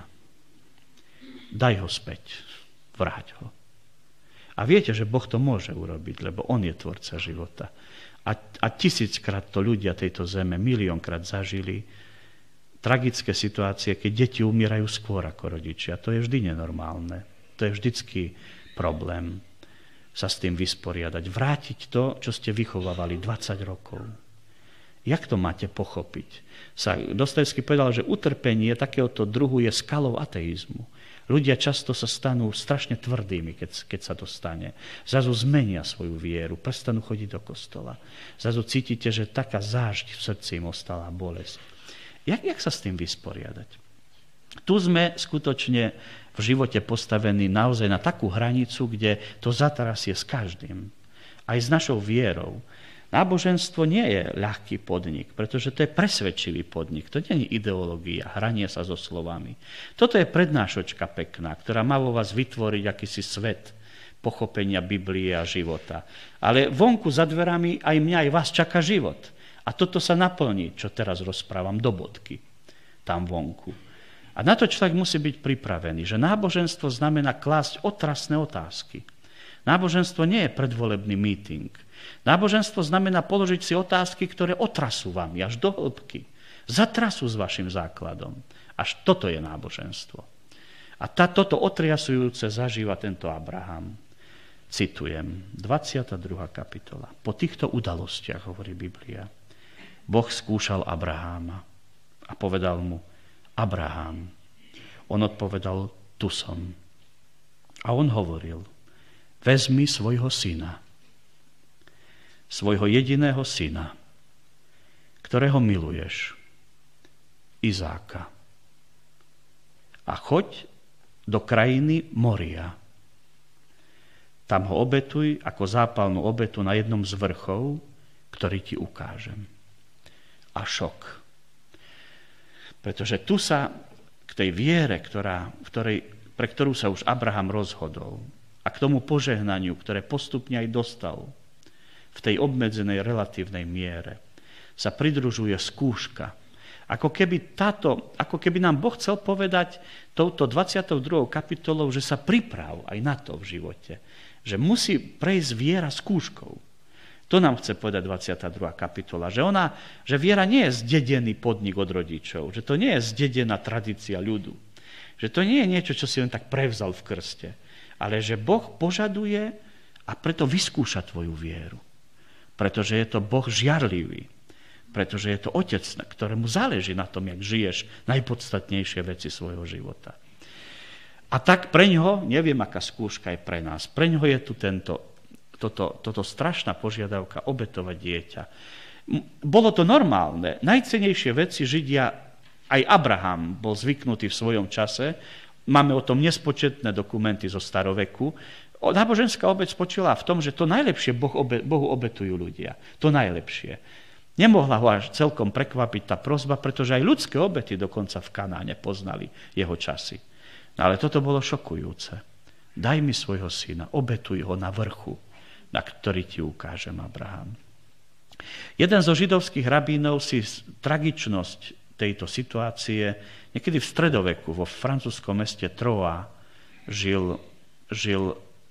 Daj ho späť, vráť ho. A viete, že Boh to môže urobiť, lebo on je tvorca života. A, a tisíckrát to ľudia tejto zeme, miliónkrát zažili tragické situácie, keď deti umierajú skôr ako rodičia. To je vždy nenormálne. To je vždycky problém sa s tým vysporiadať. Vrátiť to, čo ste vychovávali dvadsať rokov. Jak to máte pochopiť? Sa Dostojevský povedal, že utrpenie takéhoto druhu je skalou ateizmu. Ľudia často sa stanú strašne tvrdými, keď, keď sa to stane. Zrazu zmenia svoju vieru, prestanú chodiť do kostola. Zrazu cítite, že taká zážď v srdci im ostala, bolesť. Jak, jak sa s tým vysporiadať? Tu sme skutočne v živote postavení naozaj na takú hranicu, kde to zatrasie s každým. Aj s našou vierou. Náboženstvo nie je ľahký podnik, pretože to je presvedčivý podnik. To nie je ideológia, hranie sa so slovami. Toto je prednášočka pekná, ktorá má vo vás vytvoriť akýsi svet pochopenia Biblie a života. Ale vonku za dverami aj mňa, aj vás čaká život. A toto sa naplní, čo teraz rozprávam, do bodky. Tam vonku. A na to človek musí byť pripravený, že náboženstvo znamená klásť otrasné otázky. Náboženstvo nie je predvolebný meeting. Náboženstvo znamená položiť si otázky, ktoré otrasú vám až do hĺbky. Zatrasú s vašim základom. Až toto je náboženstvo. A tá, toto otriasujúce zažíva tento Abraham. Citujem, dvadsiata druhá kapitola. Po týchto udalostiach, hovorí Biblia, Boh skúšal Abraháma a povedal mu: Abraham. On odpovedal: tu som. A on hovoril: vezmi svojho syna, svojho jediného syna, ktorého miluješ, Izáka, a choď do krajiny Moria. Tam ho obetuj ako zápalnú obetu na jednom z vrchov, ktorý ti ukážem. A šok. Pretože tu sa k tej viere, ktorá, v ktorej, pre ktorú sa už Abraham rozhodol, a k tomu požehnaniu, ktoré postupne aj dostal v tej obmedzenej relatívnej miere, sa pridružuje skúška. Ako keby, táto, ako keby nám Boh chcel povedať touto dvadsiatou druhou kapitolou, že sa priprav aj na to v živote. Že musí prejsť viera skúškou. To nám chce povedať dvadsiata druhá kapitola, že, ona, že viera nie je zdedený podnik od rodičov, že to nie je zdedená tradícia ľudu, že to nie je niečo, čo si len tak prevzal v krste, ale že Boh požaduje a preto vyskúša tvoju vieru. Pretože je to Boh žiarlivý, pretože je to Otec, ktorému záleží na tom, jak žiješ najpodstatnejšie veci svojho života. A tak pre ňoho, neviem, aká skúška je pre nás, pre ňoho je tu tento Toto, toto strašná požiadavka obetovať dieťa. Bolo to normálne. Najcennejšie veci Židia, aj Abraham bol zvyknutý v svojom čase. Máme o tom nespočetné dokumenty zo staroveku. Náboženská obeť spočívala v tom, že to najlepšie boh obe, Bohu obetujú ľudia. To najlepšie. Nemohla ho až celkom prekvapiť tá prosba, pretože aj ľudské obety dokonca v Kanáne poznali jeho časy. No ale toto bolo šokujúce. Daj mi svojho syna, obetuj ho na vrchu, na ktorý ti ukážem, Abraham. Jeden zo židovských rabínov si tragičnosť tejto situácie niekedy v stredoveku vo francúzskom meste Troyes žil, žil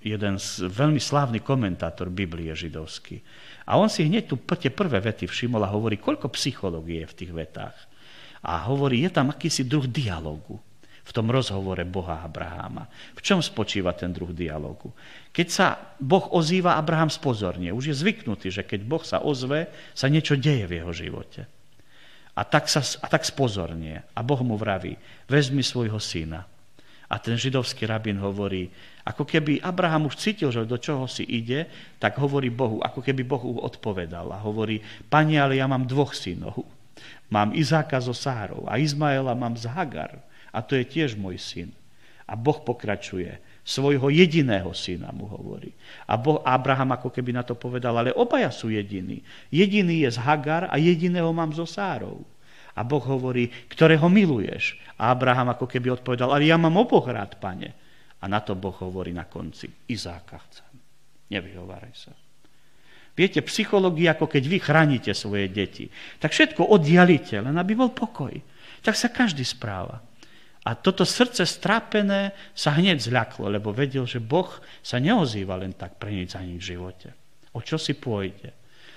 jeden z, veľmi slávny komentátor Biblie židovský. A on si hneď tu tie prvé vety všimol a hovorí, koľko psychológie je v tých vetách. A hovorí, je tam akýsi druh dialógu v tom rozhovore Boha a Abraháma. V čom spočíva ten druh dialógu? Keď sa Boh ozýva, Abraham spozornie. Už je zvyknutý, že keď Boh sa ozve, sa niečo deje v jeho živote. A tak, sa, a tak spozornie. A Boh mu vraví, vezmi svojho syna. A ten židovský rabín hovorí, ako keby Abraham už cítil, že do čoho si ide, tak hovorí Bohu, ako keby Bohu odpovedal. A hovorí, Pane, ale ja mám dvoch synov. Mám Izáka so Sárou a Izmaela mám z Hagar. A to je tiež môj syn. A Boh pokračuje. Svojho jediného syna mu hovorí. A boh, Abraham ako keby na to povedal, ale obaja sú jediní. Jediný je z Hagar a jediného mám so Sárou. A Boh hovorí, ktorého miluješ. A Abraham ako keby odpovedal, ale ja mám oboch rád, Pane. A na to Boh hovorí na konci, Izáka chcem. Nevyhováraj sa. Viete, psychológia, ako keď vy chránite svoje deti, tak všetko oddialite, len aby bol pokoj. Tak sa každý správa. A toto srdce strápené sa hneď zľaklo, lebo vedel, že Boh sa neozýva len tak pre nič za nič v živote. O čo si pôjde?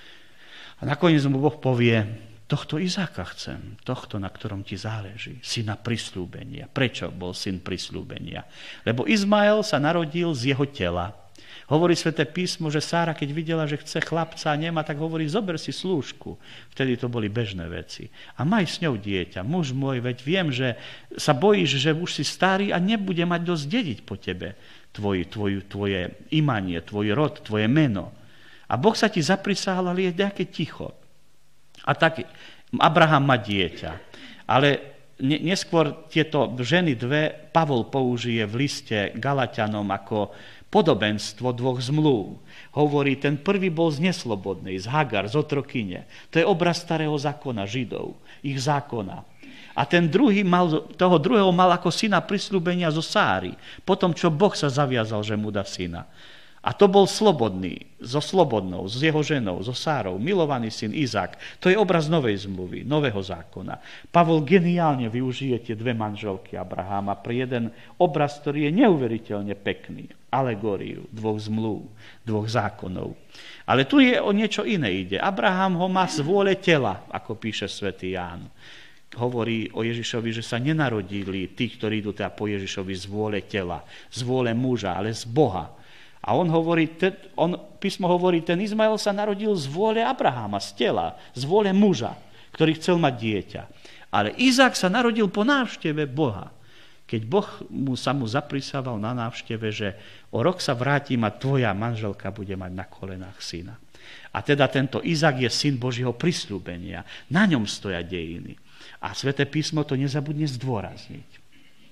A nakoniec mu Boh povie, tohto Izáka chcem, tohto, na ktorom ti záleží, syna prisľúbenia. Prečo bol syn prisľúbenia? Lebo Izmael sa narodil z jeho tela. Hovorí Sväté písmo, že Sára, keď videla, že chce chlapca a nemá, tak hovorí, zober si slúžku. Vtedy to boli bežné veci. A maj s ňou dieťa. Muž môj, veď viem, že sa bojíš, že už si starý a nebude mať dosť dediť po tebe tvoj, tvoj, tvoje imanie, tvoj rod, tvoje meno. A Boh sa ti zaprisahal, ale je nejaké ticho. A tak Abraham má dieťa. Ale neskôr tieto ženy dve Pavol použije v liste Galatianom ako podobenstvo dvoch zmluv. Hovorí, ten prvý bol z neslobodnej, z Hagar, z otrokyne. To je obraz starého zákona Židov, ich zákona. A ten druhý mal, toho druhého mal ako syna prisľúbenia zo Sáry, potom čo Boh sa zaviazal, že mu dá syna. A to bol slobodný, so slobodnou, s jeho ženou, so Sárou, milovaný syn Izák. To je obraz novej zmluvy, nového zákona. Pavol geniálne využije tie dve manželky Abraháma pre jeden obraz, ktorý je neuveriteľne pekný. Alegóriu dvoch zmluv, dvoch zákonov. Ale tu je o niečo iné ide. Abraham ho má z vôle tela, ako píše svätý Ján. Hovorí o Ježišovi, že sa nenarodili tí, ktorí idú teda po Ježišovi z vôle tela, z vôle muža, ale z Boha. A on hovorí, ten, on, písmo hovorí, ten Izmael sa narodil z vôle Abraháma, z tela, z vôle muža, ktorý chcel mať dieťa. Ale Izák sa narodil po návšteve Boha. Keď Boh mu, sa mu zaprisával na návšteve, že o rok sa vrátim a tvoja manželka bude mať na kolenách syna. A teda tento Izák je syn Božieho prisľúbenia. Na ňom stoja dejiny. A Sväté písmo to nezabudne zdôrazniť.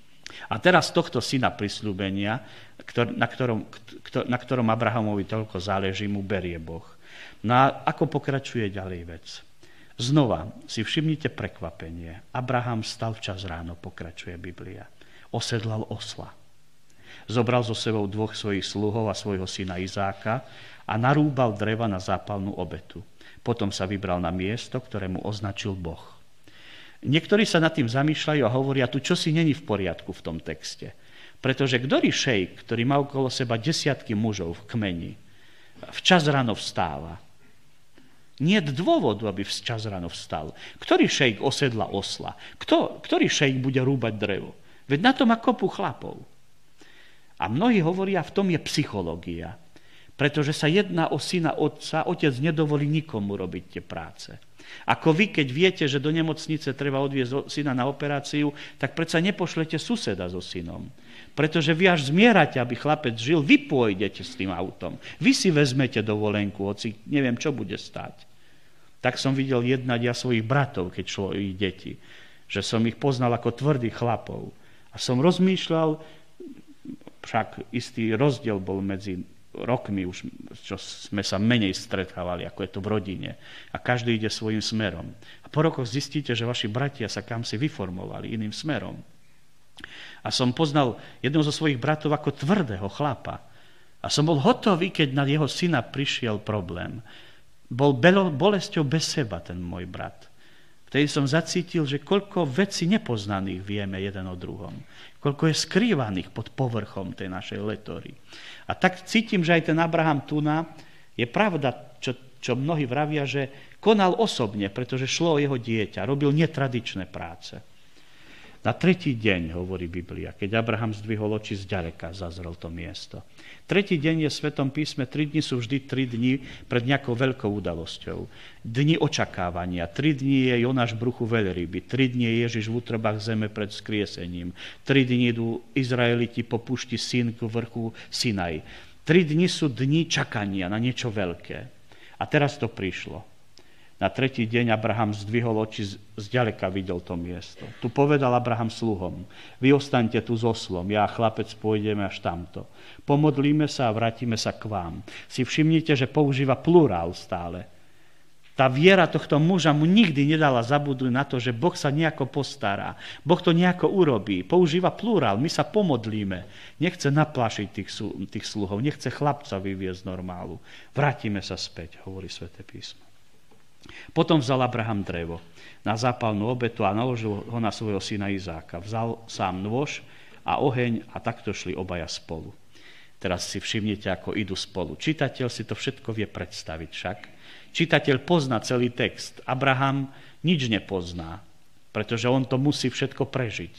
A teraz tohto syna prisľúbenia, na ktorom, na ktorom Abrahamovi toľko záleží, mu berie Boh. No a ako pokračuje ďalej vec? Znova si všimnite prekvapenie. Abraham stal včas ráno, pokračuje Biblia. Osedlal osla. Zobral so sebou dvoch svojich sluhov a svojho syna Izáka a narúbal dreva na zápalnú obetu. Potom sa vybral na miesto, ktoré mu označil Boh. Niektorí sa nad tým zamýšľajú a hovoria, tu čosi není v poriadku v tom texte. Pretože ktorý šejk, ktorý má okolo seba desiatky mužov v kmeni, včas ráno vstáva. Nie je dôvodu, aby včas ráno vstal. Ktorý šejk osedla osla? Kto, ktorý šejk bude rúbať drevo? Veď na to má kopu chlapov. A mnohí hovoria, v tom je psychológia. Pretože sa jedná o syna otca, otec nedovolí nikomu robiť tie práce. Ako vy, keď viete, že do nemocnice treba odviezť syna na operáciu, tak predsa nepošlete suseda so synom. Pretože vy až zmierate, aby chlapec žil, vy pôjdete s tým autom. Vy si vezmete dovolenku, hoci neviem, čo bude stáť. Tak som videl jednať ja svojich bratov, keď šlo o ich deti. Že som ich poznal ako tvrdých chlapov. A som rozmýšľal, však istý rozdiel bol medzi rokmi už, čo sme sa menej stretávali, ako je to v rodine. A každý ide svojím smerom. A po rokoch zistíte, že vaši bratia sa kam si vyformovali iným smerom. A som poznal jedného zo svojich bratov ako tvrdého chlapa. A som bol hotový, keď na jeho syna prišiel problém. Bol bolesťou bez seba ten môj brat. Vtedy som zacítil, že koľko vecí nepoznaných vieme jeden o druhom. Koľko je skrývaných pod povrchom tej našej letórii. A tak cítim, že aj ten Abraham Tuna, je pravda, čo, čo mnohí vravia, že konal osobne, pretože šlo o jeho dieťa, robil netradičné práce. Na tretí deň, hovorí Biblia, keď Abraham zdvihol oči zďaleka, zazrel to miesto. Tretí deň je v Svetom písme, tri dni sú vždy tri dni pred nejakou veľkou udalosťou. Dni očakávania, tri dni je Jonáš v bruchu veľryby, tri dni je Ježiš v útrobách zeme pred vzkriesením, tri dni idú Izraeliti po púšti Sín k vrchu Sinaj. Tri dni sú dni čakania na niečo veľké. A teraz to prišlo. Na tretí deň Abraham zdvihol oči, zďaleka videl to miesto. Tu povedal Abraham sluhom, vy ostaňte tu s oslom, ja a chlapec pôjdeme až tamto. Pomodlíme sa a vrátime sa k vám. Si všimnite, že používa plurál stále. Tá viera tohto muža mu nikdy nedala zabudnúť na to, že Boh sa nejako postará. Boh to nejako urobí. Používa plurál, my sa pomodlíme. Nechce naplášiť tých, tých sluhov, nechce chlapca vyviezť normálu. Vrátime sa späť, hovorí Sväté písmo. Potom vzal Abraham drevo na zápalnú obetu a naložil ho na svojho syna Izáka. Vzal sám nôž a oheň a takto šli obaja spolu. Teraz si všimnite, ako idú spolu. Čitateľ si to všetko vie predstaviť však. Čitateľ pozná celý text. Abraham nič nepozná, pretože on to musí všetko prežiť.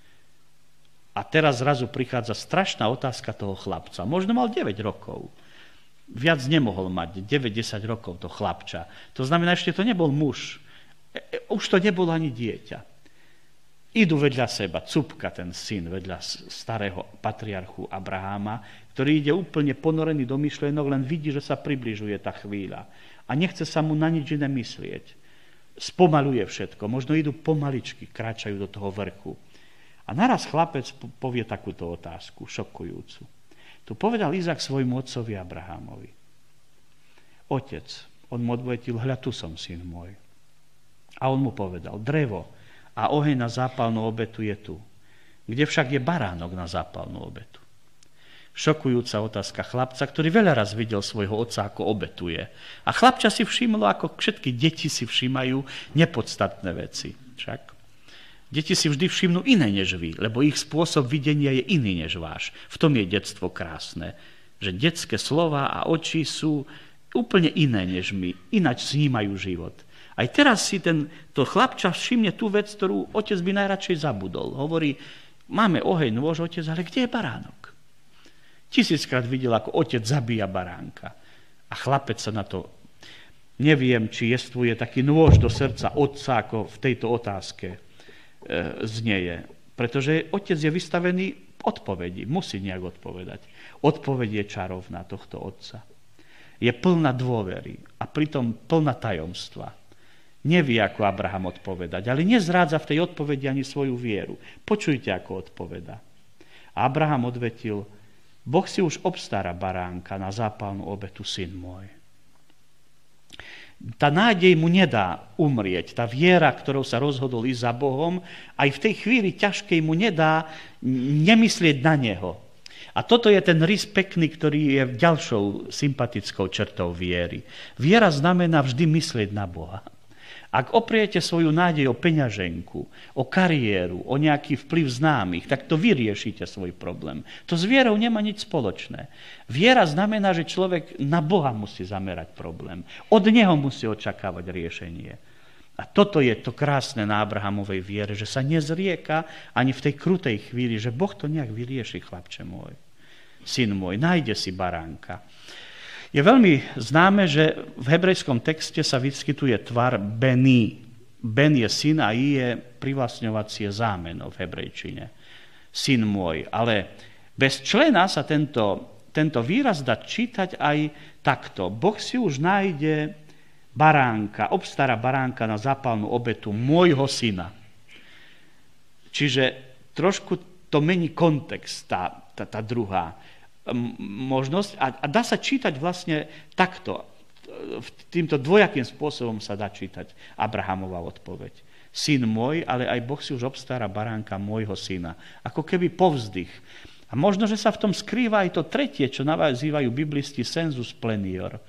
A teraz zrazu prichádza strašná otázka toho chlapca. Možno mal deväť rokov. Viac nemohol mať, deväť desať rokov to chlapča. To znamená, ešte to nebol muž. Už to nebolo ani dieťa. Idú vedľa seba, Cupka, ten syn, vedľa starého patriarchu Abraháma, ktorý ide úplne ponorený do myšlienok, len vidí, že sa približuje tá chvíľa. A nechce sa mu na nič iné myslieť. Spomaluje všetko. Možno idú pomaličky, kráčajú do toho vrchu. A naraz chlapec povie takúto otázku, šokujúcu. Tu povedal Izák svojmu otcovi Abrahámovi. Otec, on mu odvetil, hľa, tu som, syn môj. A on mu povedal, drevo a oheň na zápalnú obetu je tu. Kde však je baránok na zápalnú obetu? Šokujúca otázka chlapca, ktorý veľa raz videl svojho otca, ako obetuje. A chlapča si všimlo, ako všetky deti si všímajú nepodstatné veci. Však? Deti si vždy všimnú iné než vy, lebo ich spôsob videnia je iný než váš. V tom je detstvo krásne, že detské slova a oči sú úplne iné než my, ináč snímajú život. Aj teraz si ten, to chlapča všimne tú vec, ktorú otec by najradšej zabudol. Hovorí, máme oheň, nôž, otec, ale kde je baránok? Tisíckrát videl, ako otec zabíja baránka. A chlapec sa na to, neviem, či jestvuje taký nôž do srdca otca, ako v tejto otázke znieje. Pretože otec je vystavený odpovedi, musí nejak odpovedať. Odpoveď je čarovná tohto otca. Je plná dôvery a pritom plná tajomstva. Nevie, ako Abraham odpovedať, ale nezrádza v tej odpovedi ani svoju vieru. Počujte, ako odpoveda. Abraham odvetil, Boh si už obstará baránka na zápalnú obetu, syn môj. Tá nádej mu nedá umrieť. Tá viera, ktorou sa rozhodol ísť za Bohom, aj v tej chvíli ťažkej mu nedá nemyslieť na neho. A toto je ten rys pekný, ktorý je ďalšou sympatickou črtou viery. Viera znamená vždy myslieť na Boha. Ak opriete svoju nádej o peňaženku, o kariéru, o nejaký vplyv známych, tak to vyriešite svoj problém. To s vierou nemá nič spoločné. Viera znamená, že človek na Boha musí zamerať problém. Od neho musí očakávať riešenie. A toto je to krásne na Abrahamovej viere, že sa nezrieka ani v tej krutej chvíli, že Boh to nejak vyrieši, chlapče môj. Syn môj, nájde si baránka. Je veľmi známe, že v hebrejskom texte sa vyskytuje tvar Beni. Ben je syn a I je privlastňovacie zámeno v hebrejčine. Syn môj. Ale bez člena sa tento, tento výraz dá čítať aj takto. Boh si už nájde baránka, obstará baránka na zápalnú obetu môjho syna. Čiže trošku to mení kontext, tá, tá, tá druhá možnosť a, a dá sa čítať vlastne takto. Týmto dvojakým spôsobom sa dá čítať Abrahamova odpoveď. Syn môj, ale aj Boh si už obstará baránka môjho syna. Ako keby povzdych. A možno, že sa v tom skrýva aj to tretie, čo nazývajú biblisti sensus plenior.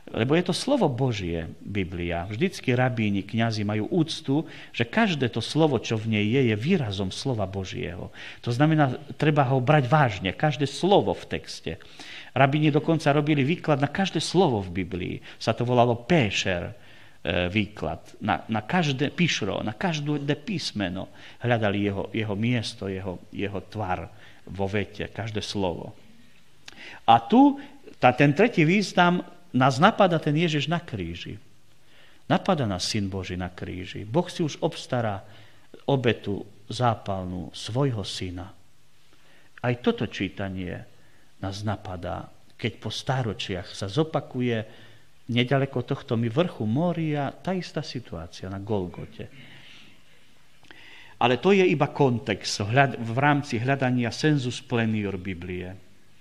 Lebo je to slovo Božie, Biblia. Vždycky rabíni, kňazi majú úctu, že každé to slovo, čo v nej je, je výrazom slova Božieho. To znamená, treba ho brať vážne, každé slovo v texte. Rabíni dokonca robili výklad na každé slovo v Biblii. Sa to volalo péšer, výklad. Na, na každé píšro, na každé písmeno hľadali jeho, jeho miesto, jeho, jeho tvar vo vete, každé slovo. A tu tá, ten tretí význam nás napadá ten Ježiš na kríži. Napadá nás Syn Boží na kríži. Boh si už obstará obetu zápalnú svojho syna. Aj toto čítanie nás napadá, keď po stáročiach sa zopakuje nedaleko tohto mi vrchu Mória tá istá situácia na Golgote. Ale to je iba kontext v rámci hľadania sensus plenior Biblie.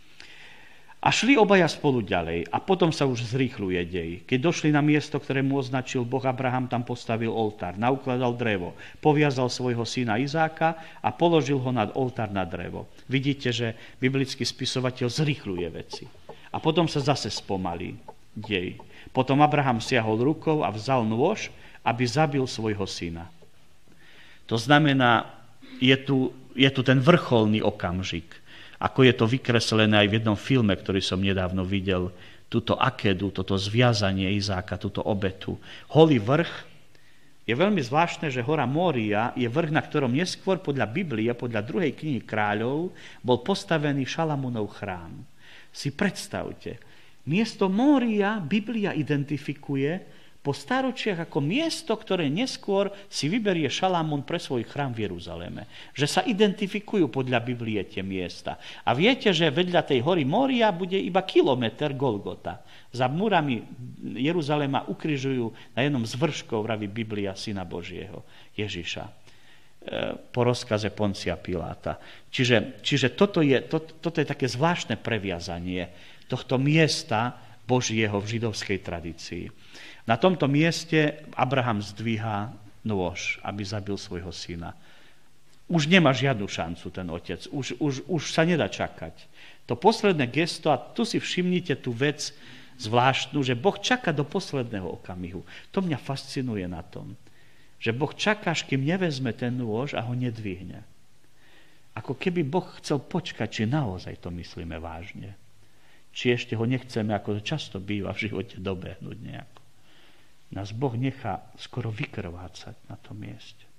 A šli obaja spolu ďalej a potom sa už zrýchľuje dej. Keď došli na miesto, ktoré mu označil Boh, Abraham tam postavil oltár, naukladal drevo, poviazal svojho syna Izáka a položil ho nad oltár na drevo. Vidíte, že biblický spisovateľ zrýchľuje veci. A potom sa zase spomalí dej. Potom Abraham siahol rukou a vzal nôž, aby zabil svojho syna. To znamená, je tu, je tu ten vrcholný okamžik, ako je to vykreslené aj v jednom filme, ktorý som nedávno videl, túto akedu, toto zviazanie Izáka, túto obetu. Holý vrch, je veľmi zvláštne, že hora Mória je vrch, na ktorom neskôr podľa Biblie, podľa druhej knihy kráľov, bol postavený Šalamúnov chrám. Si predstavte, miesto Mória Biblia identifikuje po stáročiach ako miesto, ktoré neskôr si vyberie Šalamún pre svoj chrám v Jeruzaleme. Že sa identifikujú podľa Biblie tie miesta. A viete, že vedľa tej hory Mória bude iba kilometr Golgota. Za múrami Jeruzalema ukrižujú na jednom z vrškov, vraví Biblia, Syna Božieho, Ježiša, po rozkaze Poncia Piláta. Čiže, čiže toto, je, to, toto je také zvláštne previazanie tohto miesta Božieho v židovskej tradícii. Na tomto mieste Abraham zdvíha nôž, aby zabil svojho syna. Už nemá žiadnu šancu ten otec, už, už, už sa nedá čakať. To posledné gesto, a tu si všimnite tú vec zvláštnu, že Boh čaká do posledného okamihu. To mňa fascinuje na tom, že Boh čaká, až kým nevezme ten nôž a ho nedvihne. Ako keby Boh chcel počkať, či naozaj to myslíme vážne. Či ešte ho nechceme, ako to často býva v živote, dobehnúť nejako. Nás Boh nechá skoro vykrvácať na tom mieste.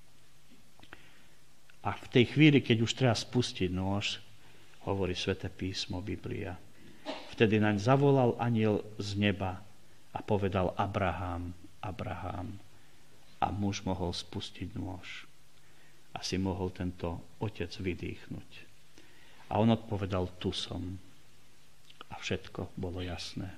A v tej chvíli, keď už treba spustiť nôž, hovorí Sväté písmo, Biblia, vtedy naň zavolal anjel z neba a povedal Abraham, Abraham. A muž mohol spustiť nôž. A si mohol tento otec vydýchnuť. A on odpovedal, tu som. A všetko bolo jasné.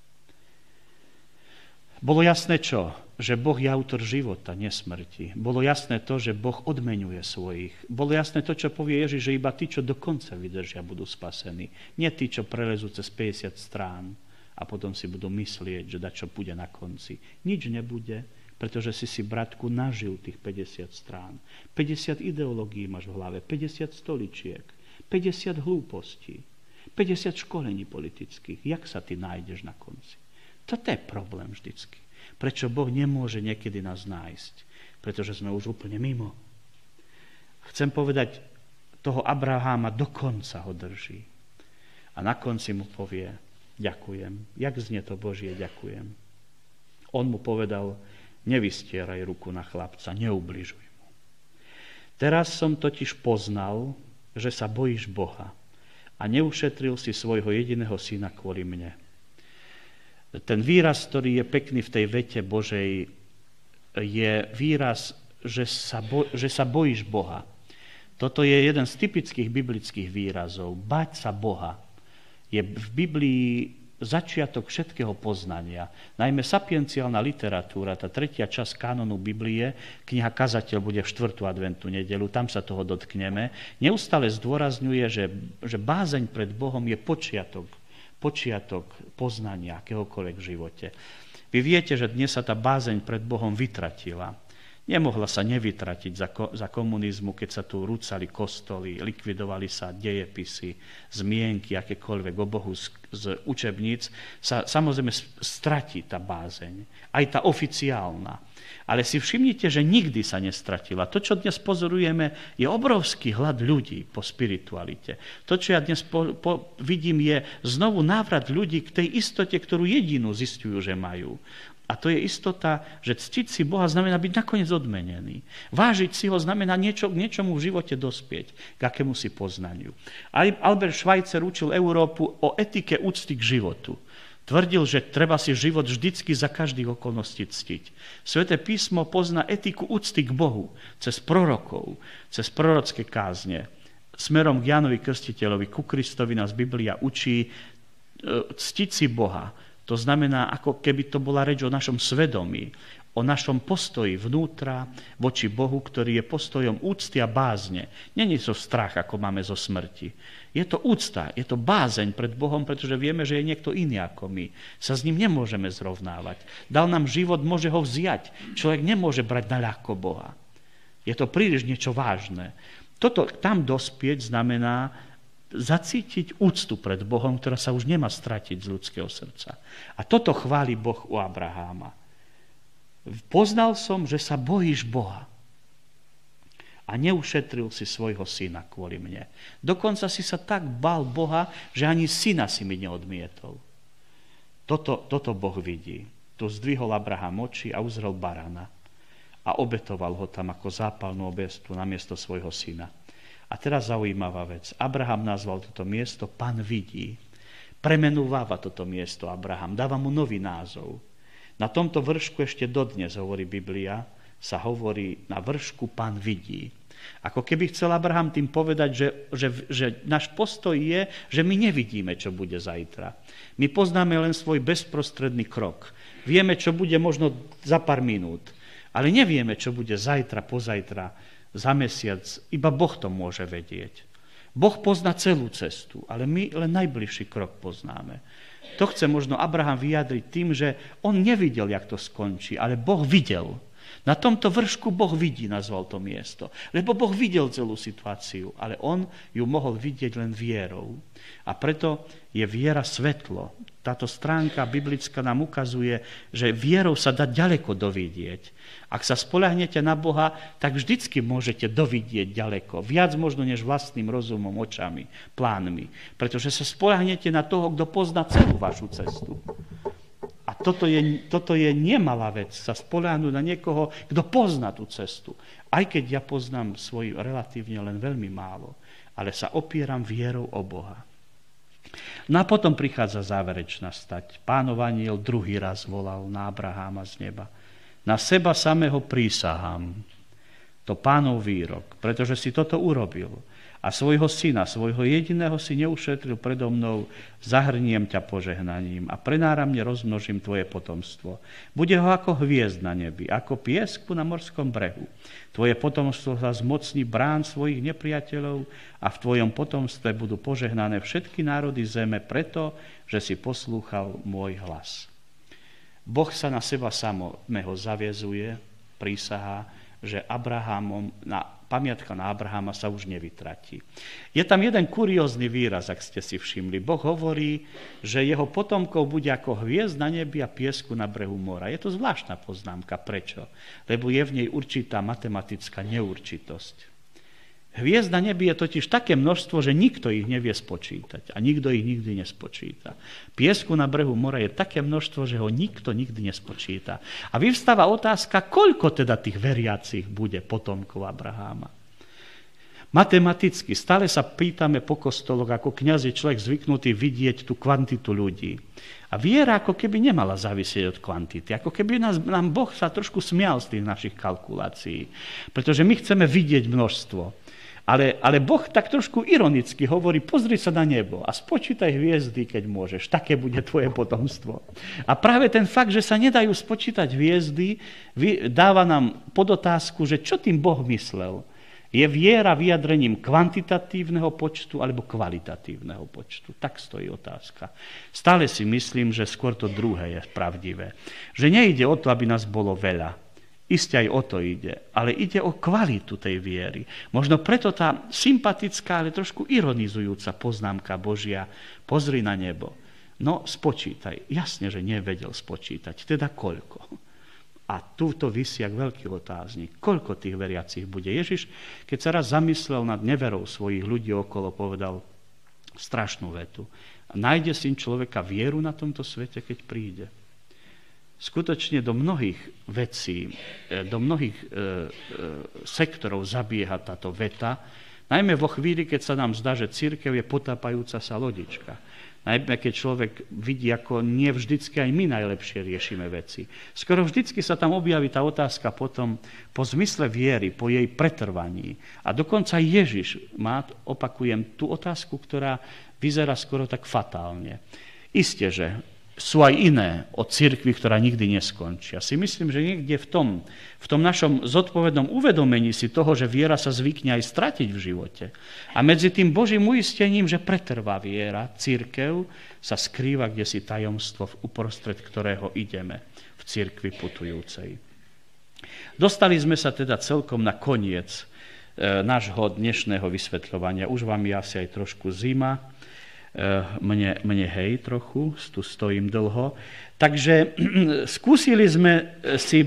Bolo jasné čo? Že Boh je autor života, nesmrti. Bolo jasné to, že Boh odmeňuje svojich. Bolo jasné to, čo povie Ježiš, že iba tí, čo do konca vydržia, budú spasení. Nie tí, čo prelezú cez päťdesiat strán a potom si budú myslieť, že dačo bude na konci. Nič nebude, pretože si si, bratku, nažil tých päťdesiat strán. päťdesiat ideológií máš v hlave, päťdesiat stoličiek, päťdesiat hlúpostí, päťdesiat školení politických. Jak sa ty nájdeš na konci? Toto je problém vždycky. Prečo Boh nemôže niekedy nás nájsť? Pretože sme už úplne mimo. Chcem povedať, toho Abraháma do konca ho drží. A na konci mu povie, ďakujem. Jak znie to Božie ďakujem? On mu povedal, nevystieraj ruku na chlapca, neubližuj mu. Teraz som totiž poznal, že sa bojíš Boha a neušetril si svojho jediného syna kvôli mne. Ten výraz, ktorý je pekný v tej vete Božej, je výraz, že sa, bo, že sa bojíš Boha. Toto je jeden z typických biblických výrazov. Báť sa Boha je v Biblii začiatok všetkého poznania. Najmä sapienciálna literatúra, tá tretia časť kánonu Biblie, kniha Kazateľ bude v štvrtú adventnú nedeľu, tam sa toho dotkneme, neustále zdôrazňuje, že, že bázeň pred Bohom je počiatok počiatok poznania akéhokoľvek v živote. Vy viete, že dnes sa tá bázeň pred Bohom vytratila. Nemohla sa nevytratiť za, ko, za komunizmu, keď sa tu rúcali kostoly, likvidovali sa dejepisy, zmienky, akékoľvek o Bohu z, z učebníc, sa samozrejme stratí tá bázeň, aj tá oficiálna. Ale si všimnite, že nikdy sa nestratila. To, čo dnes pozorujeme, je obrovský hlad ľudí po spiritualite. To, čo ja dnes po, po, vidím, je znovu návrat ľudí k tej istote, ktorú jedinú zistujú, že majú. A to je istota, že ctiť si Boha znamená byť nakoniec odmenený. Vážiť si ho znamená niečo, k niečomu v živote dospieť, k akému si poznaniu. Albert Schweitzer učil Európu o etike úcty k životu. Tvrdil, že treba si život vždycky za každých okolností ctiť. Sväté písmo pozná etiku úcty k Bohu cez prorokov, cez prorocké kázne. Smerom k Jánovi Krstiteľovi, ku Kristovi nás Biblia učí ctiť si Boha. To znamená, ako keby to bola reč o našom svedomí, o našom postoji vnútra voči Bohu, ktorý je postojom úcty a bázne. Není to strach, ako máme zo smrti. Je to úcta, je to bázeň pred Bohom, pretože vieme, že je niekto iný ako my. Sa s ním nemôžeme zrovnávať. Dal nám život, môže ho vziať. Človek nemôže brať na ľahko Boha. Je to príliš niečo vážne. Toto tam dospieť znamená zacítiť úctu pred Bohom, ktorá sa už nemá stratiť z ľudského srdca. A toto chváli Boh u Abraháma. Poznal som, že sa bojíš Boha a neušetril si svojho syna kvôli mne. Dokonca si sa tak bál Boha, že ani syna si mi neodmietol. Toto, toto Boh vidí. Tu zdvihol Abraham oči a uzrel barana a obetoval ho tam ako zápalnú obetu namiesto svojho syna. A teraz zaujímavá vec. Abraham nazval toto miesto Pán vidí. Premenúváva toto miesto Abraham. Dáva mu nový názov. Na tomto vršku ešte dodnes, hovorí Biblia, sa hovorí na vršku Pán vidí. Ako keby chcel Abraham tým povedať, že, že, že náš postoj je, že my nevidíme, čo bude zajtra. My poznáme len svoj bezprostredný krok. Vieme, čo bude možno za pár minút. Ale nevieme, čo bude zajtra, pozajtra, za mesiac, iba Boh to môže vedieť. Boh pozná celú cestu, ale my len najbližší krok poznáme. To chce možno Abraham vyjadriť tým, že on nevidel, jak to skončí, ale Boh videl. Na tomto vršku Boh vidí, nazval to miesto. Lebo Boh videl celú situáciu, ale on ju mohol vidieť len vierou. A preto je viera svetlo. Táto stránka biblická nám ukazuje, že vierou sa dá ďaleko dovidieť. Ak sa spoľahnete na Boha, tak vždycky môžete dovidieť ďaleko. Viac možno než vlastným rozumom, očami, plánmi. Pretože sa spoľahnete na toho, kto pozná celú vašu cestu. A toto je, toto je nemalá vec, sa spoľahnúť na niekoho, kto pozná tú cestu. Aj keď ja poznám svoj relatívne len veľmi málo, ale sa opieram vierou o Boha. No a potom prichádza záverečná stať. Pánov anjel druhý raz volal na Abraháma z neba. Na seba samého prísahám. To Pánov výrok, pretože si toto urobil a svojho syna, svojho jediného si neušetril predo mnou, zahrniem ťa požehnaním a prenáramne rozmnožím tvoje potomstvo. Bude ho ako hviezd na nebi, ako piesku na morskom brehu. Tvoje potomstvo sa zmocní brán svojich nepriateľov a v tvojom potomstve budú požehnané všetky národy zeme preto, že si poslúchal môj hlas. Boh sa na seba samého zaviezuje, prísahá, že Abrahamom, na, pamiatka na Abrahama sa už nevytratí. Je tam jeden kuriózny výraz, ak ste si všimli. Boh hovorí, že jeho potomkov bude ako hviezd na nebi a piesku na brehu mora. Je to zvláštna poznámka. Prečo? Lebo je v nej určitá matematická neurčitosť. Hviezd na nebi je totiž také množstvo, že nikto ich nevie spočítať a nikto ich nikdy nespočíta. Piesku na brehu mora je také množstvo, že ho nikto nikdy nespočíta. A vyvstáva otázka, koľko teda tých veriacich bude potomkov Abraháma. Matematicky stále sa pýtame po kostoloch, ako kňaz je človek zvyknutý vidieť tú kvantitu ľudí. A viera ako keby nemala závisieť od kvantity. Ako keby nás, nám Boh sa trošku smial z tých našich kalkulácií. Pretože my chceme vidieť množstvo. Ale, ale Boh tak trošku ironicky hovorí, pozri sa na nebo a spočítaj hviezdy, keď môžeš. Také bude tvoje potomstvo. A práve ten fakt, že sa nedajú spočítať hviezdy, dáva nám podotázku, že čo tým Boh myslel. Je viera vyjadrením kvantitatívneho počtu alebo kvalitatívneho počtu? Tak stojí otázka. Stále si myslím, že skôr to druhé je pravdivé. Že nejde o to, aby nás bolo veľa. Isté aj o to ide, ale ide o kvalitu tej viery. Možno preto tá sympatická, ale trošku ironizujúca poznámka Božia, pozri na nebo. No, spočítaj. Jasne, že nevedel spočítať. Teda koľko? A túto visí jak veľký otáznik. Koľko tých veriacich bude? Ježiš, keď sa raz zamyslel nad neverou svojich ľudí okolo, povedal strašnú vetu. Nájde syn človeka vieru na tomto svete, keď príde? Skutočne do mnohých vecí, do mnohých e, e, sektorov zabieha táto veta, najmä vo chvíli, keď sa nám zdá, že cirkev je potápajúca sa lodička. Najmä keď človek vidí, ako nie vždycky aj my najlepšie riešime veci. Skoro vždycky sa tam objaví tá otázka potom po zmysle viery, po jej pretrvaní. A dokonca Ježiš má, opakujem, tú otázku, ktorá vyzerá skoro tak fatálne. Isté, že sú aj iné od cirkvi, ktorá nikdy neskončí. Ja si myslím, že niekde v tom, v tom našom zodpovednom uvedomení si toho, že viera sa zvykne aj stratiť v živote. A medzi tým Božím uistením, že pretrvá viera, cirkev, sa skrýva kdesi tajomstvo, uprostred ktorého ideme v cirkvi putujúcej. Dostali sme sa teda celkom na koniec e, nášho dnešného vysvetľovania. Už vám je asi aj trošku zima. Mne, mne hej trochu, tu stojím dlho. Takže skúsili sme si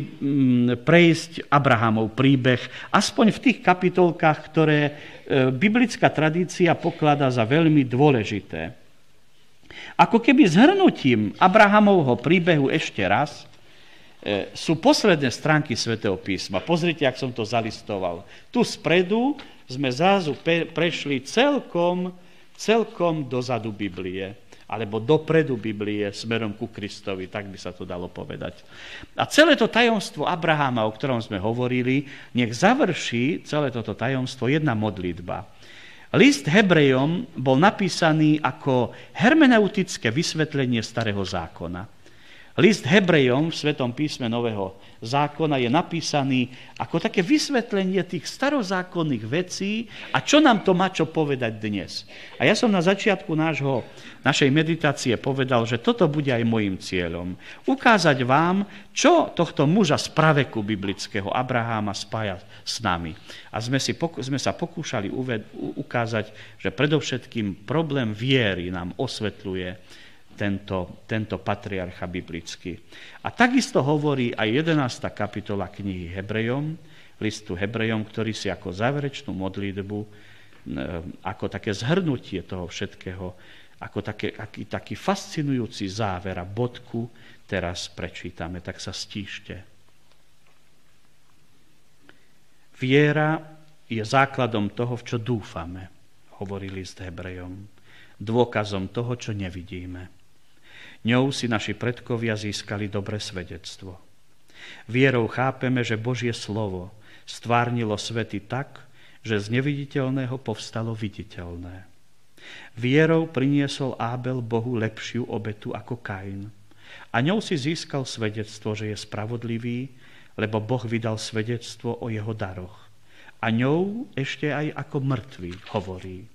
prejsť Abrahamov príbeh, aspoň v tých kapitolkách, ktoré biblická tradícia pokladá za veľmi dôležité. Ako keby zhrnutím Abrahamovho príbehu ešte raz sú posledné stránky Svätého písma. Pozrite, ak som to zalistoval. Tu spredu sme zrazu prešli celkom celkom dozadu Biblie, alebo dopredu Biblie smerom ku Kristovi, tak by sa to dalo povedať. A celé to tajomstvo Abraháma, o ktorom sme hovorili, nech završí celé toto tajomstvo jedna modlitba. List Hebrejom bol napísaný ako hermeneutické vysvetlenie Starého zákona. List Hebrejom v Svetom písme Nového zákona je napísaný ako také vysvetlenie tých starozákonných vecí a čo nám to má čo povedať dnes. A ja som na začiatku nášho, našej meditácie povedal, že toto bude aj môjim cieľom. Ukázať vám, čo tohto muža z praveku biblického Abraháma spája s nami. A sme, si, sme sa pokúšali uved, ukázať, že predovšetkým problém viery nám osvetľuje Tento, tento patriarcha biblický. A takisto hovorí aj jedenásta kapitola knihy Hebrejom, listu Hebrejom, ktorý si ako záverečnú modlitbu, ako také zhrnutie toho všetkého, ako také, aký, taký fascinujúci záver a bodku teraz prečítame. Tak sa stíšte. Viera je základom toho, v čo dúfame, hovorí list Hebrejom. Dôkazom toho, čo nevidíme. Ňou si naši predkovia získali dobré svedectvo. Vierou chápeme, že Božie slovo stvárnilo svety tak, že z neviditeľného povstalo viditeľné. Vierou priniesol Ábel Bohu lepšiu obetu ako Kain. A ňou si získal svedectvo, že je spravodlivý, lebo Boh vydal svedectvo o jeho daroch. A ňou ešte aj ako mŕtvý hovorí.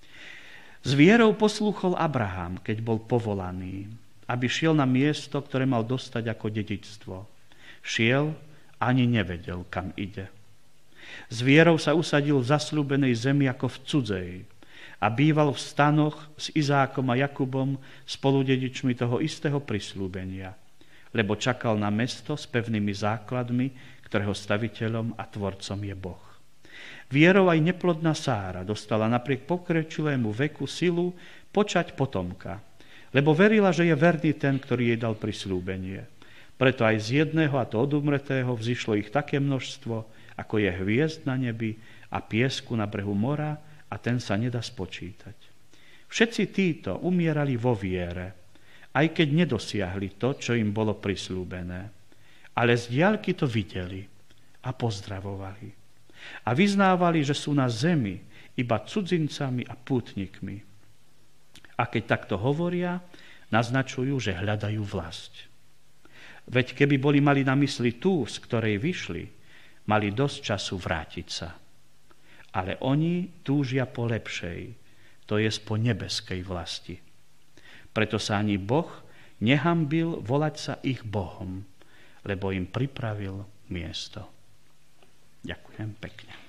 S vierou poslúchol Abraham, keď bol povolaný, aby šiel na miesto, ktoré mal dostať ako dedičstvo. Šiel, ani nevedel, kam ide. S vierou sa usadil v zasľúbenej zemi ako v cudzej a býval v stanoch s Izákom a Jakubom, spoludedičmi toho istého prisľúbenia, lebo čakal na mesto s pevnými základmi, ktorého staviteľom a tvorcom je Boh. Vierou aj neplodná Sára dostala napriek pokročilému veku silu počať potomka, lebo verila, že je verný ten, ktorý jej dal prisľúbenie. Preto aj z jedného, a to od umretého, vzišlo ich také množstvo, ako je hviezd na nebi a piesku na brehu mora, a ten sa nedá spočítať. Všetci títo umierali vo viere, aj keď nedosiahli to, čo im bolo prisľúbené. Ale z diaľky to videli a pozdravovali. A vyznávali, že sú na zemi iba cudzincami a pútnikmi. A keď takto hovoria, naznačujú, že hľadajú vlast. Veď keby boli mali na mysli tú, z ktorej vyšli, mali dosť času vrátiť sa. Ale oni túžia po lepšej, to je po nebeskej vlasti. Preto sa ani Boh nehambil volať sa ich Bohom, lebo im pripravil miesto. Ďakujem pekne.